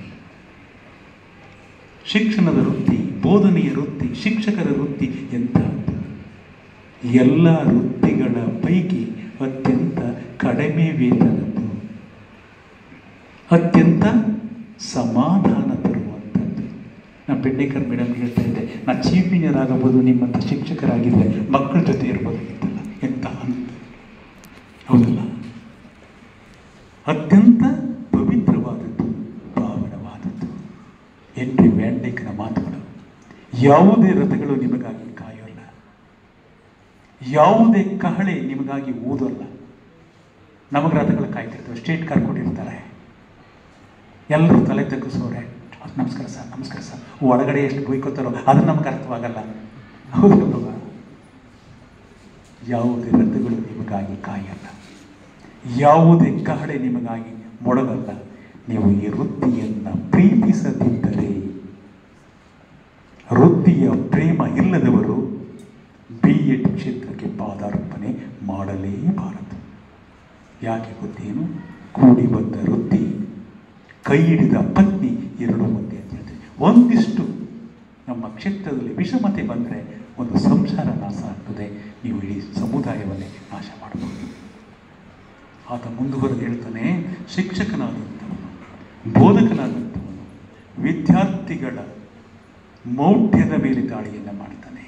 ಶಿಕ್ಷಣದ ವೃತ್ತಿ, ಬೋಧನೆಯ ವೃತ್ತಿ, ಶಿಕ್ಷಕರ ವೃತ್ತಿ ಎಂಥದ್ದು? ಎಲ್ಲ ವೃತ್ತಿಗಳ ಪೈಕಿ ಅತ್ಯಂತ ಕಡಿಮೆ ವೇತನದ್ದು, ಅತ್ಯಂತ ಸಮಾಧಾನ ತರುವಂಥದ್ದು. ನಾನು ಪೆಡ್ನೇಕರ್ ಮೇಡಮ್ ಹೇಳ್ತಾ ಇದ್ದೆ, ನಾನು ಚೀಫ್ ಇಂಜಿನಿಯರ್ ಆಗಬಹುದು, ನಿಮ್ಮಂಥ ಶಿಕ್ಷಕರಾಗಿದ್ದರೆ ಮಕ್ಕಳ ಜೊತೆ ಇರ್ಬೋದಾಗಿತ್ತಲ್ಲ. ಎಂಥ ಅಂತ, ಹೌದಲ್ಲ? ಅತ್ಯಂತ ಪವಿತ್ರವಾದದ್ದು, ಪಾವನವಾದದ್ದು. ಹೆನ್ರಿ ವ್ಯಾಂಡೈಕ್ನ ಮಾತುಗಳು. ಯಾವುದೇ ರಥಗಳು ನಿಮಗಾಗಿ ಕಾಯೋಲ್ಲ, ಯಾವುದೇ ಕಹಳೆ ನಿಮಗಾಗಿ ಊದಲ್ಲ. ನಮಗೆ ರಥಗಳು ಕಾಯ್ತಿರ್ತವೆ, ಸ್ಟೇಟ್ ಕಾರ್ ಕೊಟ್ಟಿರ್ತಾರೆ, ಎಲ್ಲರೂ ತಲೆ ತಗ್ಗಿಸೋರೆ, ನಮಸ್ಕಾರ ಸರ್, ನಮಸ್ಕಾರ ಸರ್, ಒಳಗಡೆ ಎಷ್ಟು ಬೈಕೋತಾರೋ ಅದು ನಮ್ಗೆ ಅರ್ಥವಾಗಲ್ಲ, ಹೌದಲ್ವ? ಯಾವುದೇ ರಥಗಳು ನಿಮಗಾಗಿ ಕಾಯಲ್ಲ, ಯಾವುದೇ ಕಹಳೆ ನಿಮಗಾಗಿ ಮೊಳಗಲ್ಲ. ನೀವು ಈ ವೃತ್ತಿಯನ್ನು ಪ್ರೀತಿಸದಿದ್ದರೆ, ವೃತ್ತಿಯ ಪ್ರೇಮ ಇಲ್ಲದವರು ಬಿ ಎಡ್ ಕ್ಷೇತ್ರಕ್ಕೆ ಪಾದಾರ್ಪಣೆ ಮಾಡಲೇಬಾರದು. ಯಾಕೆ ಗೊತ್ತೇನು? ಕೂಡಿ ಬಂದ ವೃತ್ತಿ, ಕೈ ಹಿಡಿದ ಪತ್ನಿ ಎರಡು ಒಂದೇ ಅಂತ ಹೇಳ್ತೀವಿ. ಒಂದಿಷ್ಟು ನಮ್ಮ ಕ್ಷೇತ್ರದಲ್ಲಿ ವಿಷಮತೆ ಬಂದರೆ ಒಂದು ಸಂಸಾರ ನಾಶ ಆಗ್ತದೆ, ನೀವು ಇಡೀ ಸಮುದಾಯವನ್ನೇ ನಾಶ ಮಾಡಬಹುದು. ಆತ ಮುಂದುವರೆದು ಹೇಳ್ತಾನೆ, ಶಿಕ್ಷಕನಾದಂಥವನು, ಬೋಧಕನಾದಂಥವನು ವಿದ್ಯಾರ್ಥಿಗಳ ಮೌಢ್ಯದ ಮೇಲೆ ದಾಳಿಯನ್ನು ಮಾಡ್ತಾನೆ,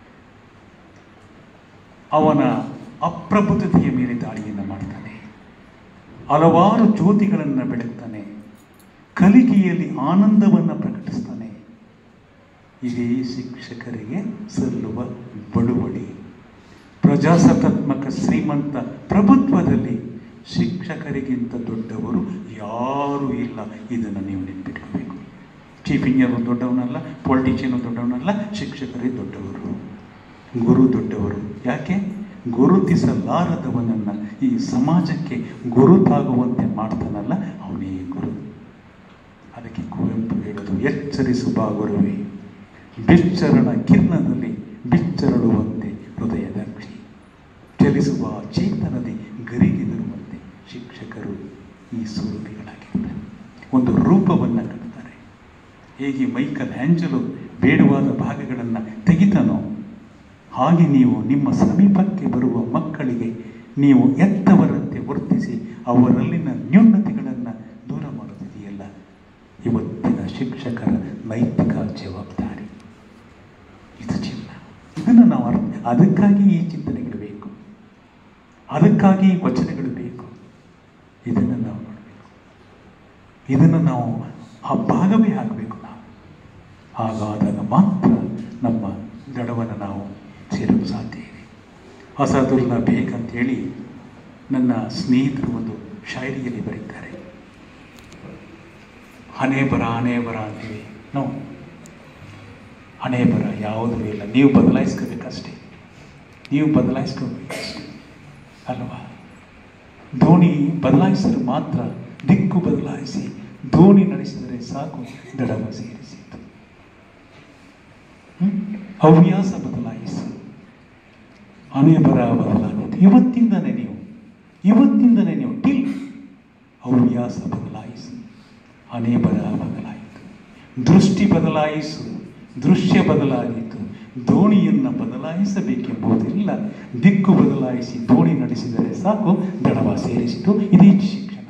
ಅವನ ಅಪ್ರಬುದ್ಧತೆಯ ಮೇಲೆ ದಾಳಿಯನ್ನು ಮಾಡ್ತಾನೆ, ಹಲವಾರು ಜ್ಯೋತಿಗಳನ್ನು ಬೆಳಗ್ತಾನೆ, ಕಲಿಕೆಯಲ್ಲಿ ಆನಂದವನ್ನು ಪ್ರಕಟಿಸ್ತಾನೆ. ಇದೇ ಶಿಕ್ಷಕರಿಗೆ ಸಲ್ಲುವ ಬಳುವಳಿ. ಪ್ರಜಾಸತ್ತಾತ್ಮಕ ಶ್ರೀಮಂತ ಪ್ರಭುತ್ವದಲ್ಲಿ ಶಿಕ್ಷಕರಿಗಿಂತ ದೊಡ್ಡವರು ಯಾರೂ ಇಲ್ಲ. ಇದನ್ನು ನೀವು ನೆನಪಿಟ್ಕೋಬೇಕು. ಚೀಫ್ ಇಂಜಿನಿಯರ್ ದೊಡ್ಡವನಲ್ಲ, ಪೊಲಿಟಿಷಿಯನ್ ದೊಡ್ಡವನಲ್ಲ, ಶಿಕ್ಷಕರೇ ದೊಡ್ಡವರು, ಗುರು ದೊಡ್ಡವರು. ಯಾಕೆ? ಗುರುತಿಸಲಾರದವನನ್ನು ಈ ಸಮಾಜಕ್ಕೆ ಗುರುತಾಗುವಂತೆ ಮಾಡ್ತಾನಲ್ಲ, ಅವನೇ ಗುರು. ಅದಕ್ಕೆ ಕುವೆಂಪು ಹೇಳೋದು, ಎಚ್ಚರಿಸು ಬಾ ಗುರುವೇ, ಬಿಚ್ಚರಣ ಕಿರಣದಲ್ಲಿ ಬಿಚ್ಚರಳುವಂತೆ ಹೃದಯದ ಅಕ್ಷಿ ಚಲಿಸುವ ಚೇತನದಿ ಗರಿಗೆದರುವಂತೆ ಶಿಕ್ಷಕರು ಈ ಸ್ವರೂಪಿಗಳಾಗಿರ್ತಾರೆ. ಒಂದು ರೂಪವನ್ನು ಕಟ್ತಾರೆ. ಹೇಗೆ ಮೈಕಲ್ ಆಂಜಲೋ ಬೇಡವಾದ ಭಾಗಗಳನ್ನು ತೆಗಿತಾನೋ ಹಾಗೆ ನೀವು ನಿಮ್ಮ ಸಮೀಪಕ್ಕೆ ಬರುವ ಮಕ್ಕಳಿಗೆ ನೀವು ಎತ್ತವರಂತೆ ವರ್ತಿಸಿ ಅವರಲ್ಲಿನ ನ್ಯೂನತೆಗಳನ್ನು ದೂರ ಮಾಡುತ್ತಿದೆಯಲ್ಲ, ಇವತ್ತಿನ ಶಿಕ್ಷಕರ ನೈತಿಕ ಜವಾಬ್ದಾರಿ. ಇದು ಚಿನ್ನ. ಇದನ್ನು ನಾವು ಅರ್ಥ, ಅದಕ್ಕಾಗಿ ಈ ಚಿಂತನೆಗಳು ಬೇಕು, ಅದಕ್ಕಾಗಿ ಈ ವಚನಗಳು ಬೇಕು. ಇದನ್ನು ನಾವು ಮಾಡಬೇಕು, ಇದನ್ನು ನಾವು ಆ ಭಾಗವೇ ಆಗಬೇಕು. ನಾವು ಹಾಗಾದಾಗ ಮಾತ್ರ ನಮ್ಮ ದಡವನ್ನು ನಾವು ಸೇರಲು ಸಾಧ್ಯ ಇದೆ. ಅಸಾದುಲ್ಲಾ ಬೇಗ್ ಅಂತೇಳಿ ನನ್ನ ಸ್ನೇಹಿತರು ಒಂದು ಶಾಯರಿಯಲ್ಲಿ ಬರೀತಾರೆ. ಹಣೆ ಬರ ಹಣೆ ಬರ ಅಂತೀವಿ ನಾವು. ಹಣೆ ಬರ ಯಾವುದೂ ಇಲ್ಲ, ನೀವು ಬದಲಾಯಿಸ್ಕೋಬೇಕಷ್ಟೇ, ನೀವು ಬದಲಾಯಿಸ್ಕೋಬೇಕಷ್ಟೇ ಅಲ್ವಾ? ದೋಣಿ ಬದಲಾಯಿಸಿದ್ರೆ ಮಾತ್ರ, ದಿಕ್ಕು ಬದಲಾಯಿಸಿ ದೋಣಿ ನಡೆಸಿದರೆ ಸಾಕು ದಡವ ಸೇರಿಸಿತು. ಹವ್ಯಾಸ ಬದಲಾಯಿಸಿ ಹಣೆ ಬರ ಬದಲಾಗುತ್ತೆ. ಇವತ್ತಿಂದನೇ ನೀವು ಇವತ್ತಿಂದನೇ ನೀವು ಟಿಲ್ ಹವ್ಯಾಸ ಬದಲಾಯಿಸಿ ಹಣೆ ಬರ ಬದಲಾಯಿತು. ದೃಷ್ಟಿ ಬದಲಾಯಿಸು, ದೃಶ್ಯ ಬದಲಾಯಿತು. ದೋಣಿಯನ್ನು ಬದಲಾಯಿಸಬೇಕೆಂಬುದಿಲ್ಲ, ದಿಕ್ಕು ಬದಲಾಯಿಸಿ ದೋಣಿ ನಡೆಸಿದರೆ ಸಾಕು ದಡವ ಸೇರಿಸಿತು. ಇದೇ ಶಿಕ್ಷಣ.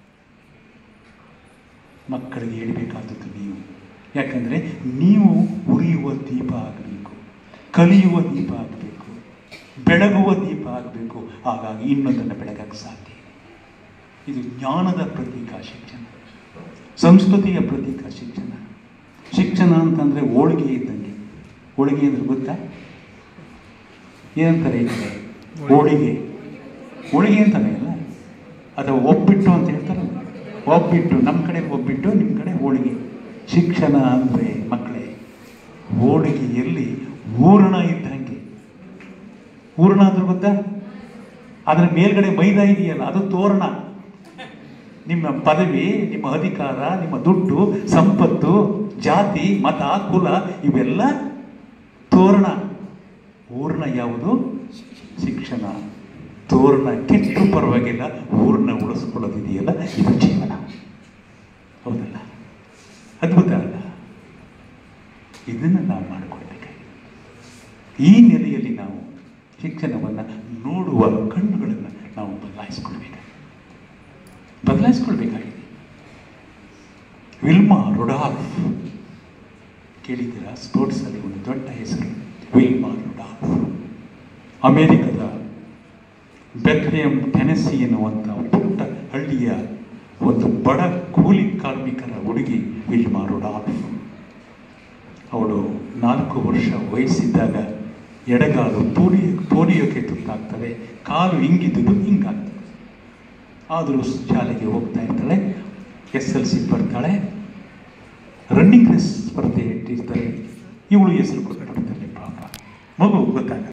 ಮಕ್ಕಳಿಗೆ ಹೇಳಬೇಕಾದದ್ದು ನೀವು. ಯಾಕಂದರೆ ನೀವು ಉರಿಯುವ ದೀಪ ಆಗಬೇಕು, ಕಲಿಯುವ ದೀಪ ಆಗಬೇಕು, ಬೆಳಗುವ ದೀಪ ಆಗಬೇಕು. ಹಾಗಾಗಿ ಇನ್ನೊಂದನ್ನು ಬೆಳಗಕ್ಕೆ ಸಾಧ್ಯ ಇದೆ. ಇದು ಜ್ಞಾನದ ಪ್ರತೀಕ ಶಿಕ್ಷಣ, ಸಂಸ್ಕೃತಿಯ ಪ್ರತೀಕ ಶಿಕ್ಷಣ. ಶಿಕ್ಷಣ ಅಂತಂದರೆ ಹೋಳಿಗೆ ಇದ್ದಂಗೆ. ಹೋಳಿಗೆ ಅಂದರೆ ಗೊತ್ತಾ? ಏನಂತಾರೆ ಈಗ? ಹೋಳಿಗೆ ಹೋಳಿಗೆ ಅಂತಾನೆ ಅಲ್ಲ, ಅಥವಾ ಒಬ್ಬಿಟ್ಟು ಅಂತ ಹೇಳ್ತಾರೆ. ಒಬ್ಬಿಟ್ಟು ನಮ್ಮ ಕಡೆ ಒಬ್ಬಿಟ್ಟು, ನಿಮ್ಮ ಕಡೆ ಹೋಳಿಗೆ. ಶಿಕ್ಷಣ ಅಂದರೆ ಮಕ್ಕಳೇ ಹೋಳಿಗೆಯಲ್ಲಿ ಹೂರಣ ಇದ್ದಂಗೆ. ಹೂರಣ ಅಂದ್ರೆ ಗೊತ್ತಾ? ಅದರ ಮೇಲ್ಗಡೆ ಮೈದಾ ಇದೆಯಲ್ಲ, ಅದು ತೋರಣ. ನಿಮ್ಮ ಪದವಿ, ನಿಮ್ಮ ಅಧಿಕಾರ, ನಿಮ್ಮ ದುಡ್ಡು, ಸಂಪತ್ತು, ಜಾತಿ, ಮತ, ಕುಲ ಇವೆಲ್ಲ ತೋರಣ. ಹೂರ್ಣ ಯಾವುದು? ಶಿಕ್ಷಣ. ತೋರಣ ಕೆಟ್ಟು ಪರವಾಗಿಲ್ಲ, ಹೂರ್ಣ ಉಳಿಸ್ಕೊಳ್ಳೋದಿದೆಯಲ್ಲ, ಇದು ಜೀವನ. ಹೌದಲ್ಲ? ಅದ್ಭುತ ಅಲ್ಲ? ಇದನ್ನು ನಾವು ಮಾಡಿಕೊಡ್ಬೇಕಾಗಿದೆ. ಈ ನೆಲೆಯಲ್ಲಿ ನಾವು ಶಿಕ್ಷಣವನ್ನು ನೋಡುವ ಕಣ್ಣುಗಳನ್ನು ನಾವು ಬದಲಾಯಿಸ್ಕೊಳ್ಬೇಕಾಗಿದೆ ಬದಲಾಯಿಸ್ಕೊಳ್ಬೇಕಾಗಿದೆ ವಿಲ್ಮಾ ರುಡಾಲ್ಫ್ ಕೇಳಿದ್ದೀರಾ? ಸ್ಪೋರ್ಟ್ಸಲ್ಲಿ ಒಂದು ದೊಡ್ಡ ಹೆಸರು ವಿಲ್ಮಾ ರುಡಾಲ್ಫ್. ಅಮೇರಿಕದ ಬೆಥ್ಲೆಹಮ್ ಟೆನೆಸಿ ಎನ್ನುವಂಥ ಪುಟ್ಟ ಹಳ್ಳಿಯ ಒಂದು ಬಡ ಕೂಲಿ ಕಾರ್ಮಿಕರ ಹುಡುಗಿ ವಿಲ್ಮಾ ರುಡಾಲ್ಫ್. ಅವಳು ನಾಲ್ಕು ವರ್ಷ ವಯಸ್ಸಿದ್ದಾಗ ಎಡಗಾಲು ಪೋಲಿಯೋ ಪೋಲಿಯೋಕ್ಕೆ ತುತ್ತಾಗ್ತದೆ, ಕಾಲು ಹಿಂಗಿದ್ದು ಹಿಂಗಾಗ್ತದೆ. ಆದರೂ ಶಾಲೆಗೆ ಹೋಗ್ತಾ ಇರ್ತಾಳೆ. ಎಸ್ ಎಲ್ ಸಿ ಬರ್ತಾಳೆ. ರನ್ನಿಂಗ್ ರೇಸ್ ಸ್ಪರ್ಧೆ ಇಟ್ಟಿರ್ತಾರೆ. ಇವಳು ಹೆಸರು ಕೊಟ್ಟು ಬಿಡ್ತಾಳೆ. ಪಾಪ ಮಗು ಗೊತ್ತಾಗ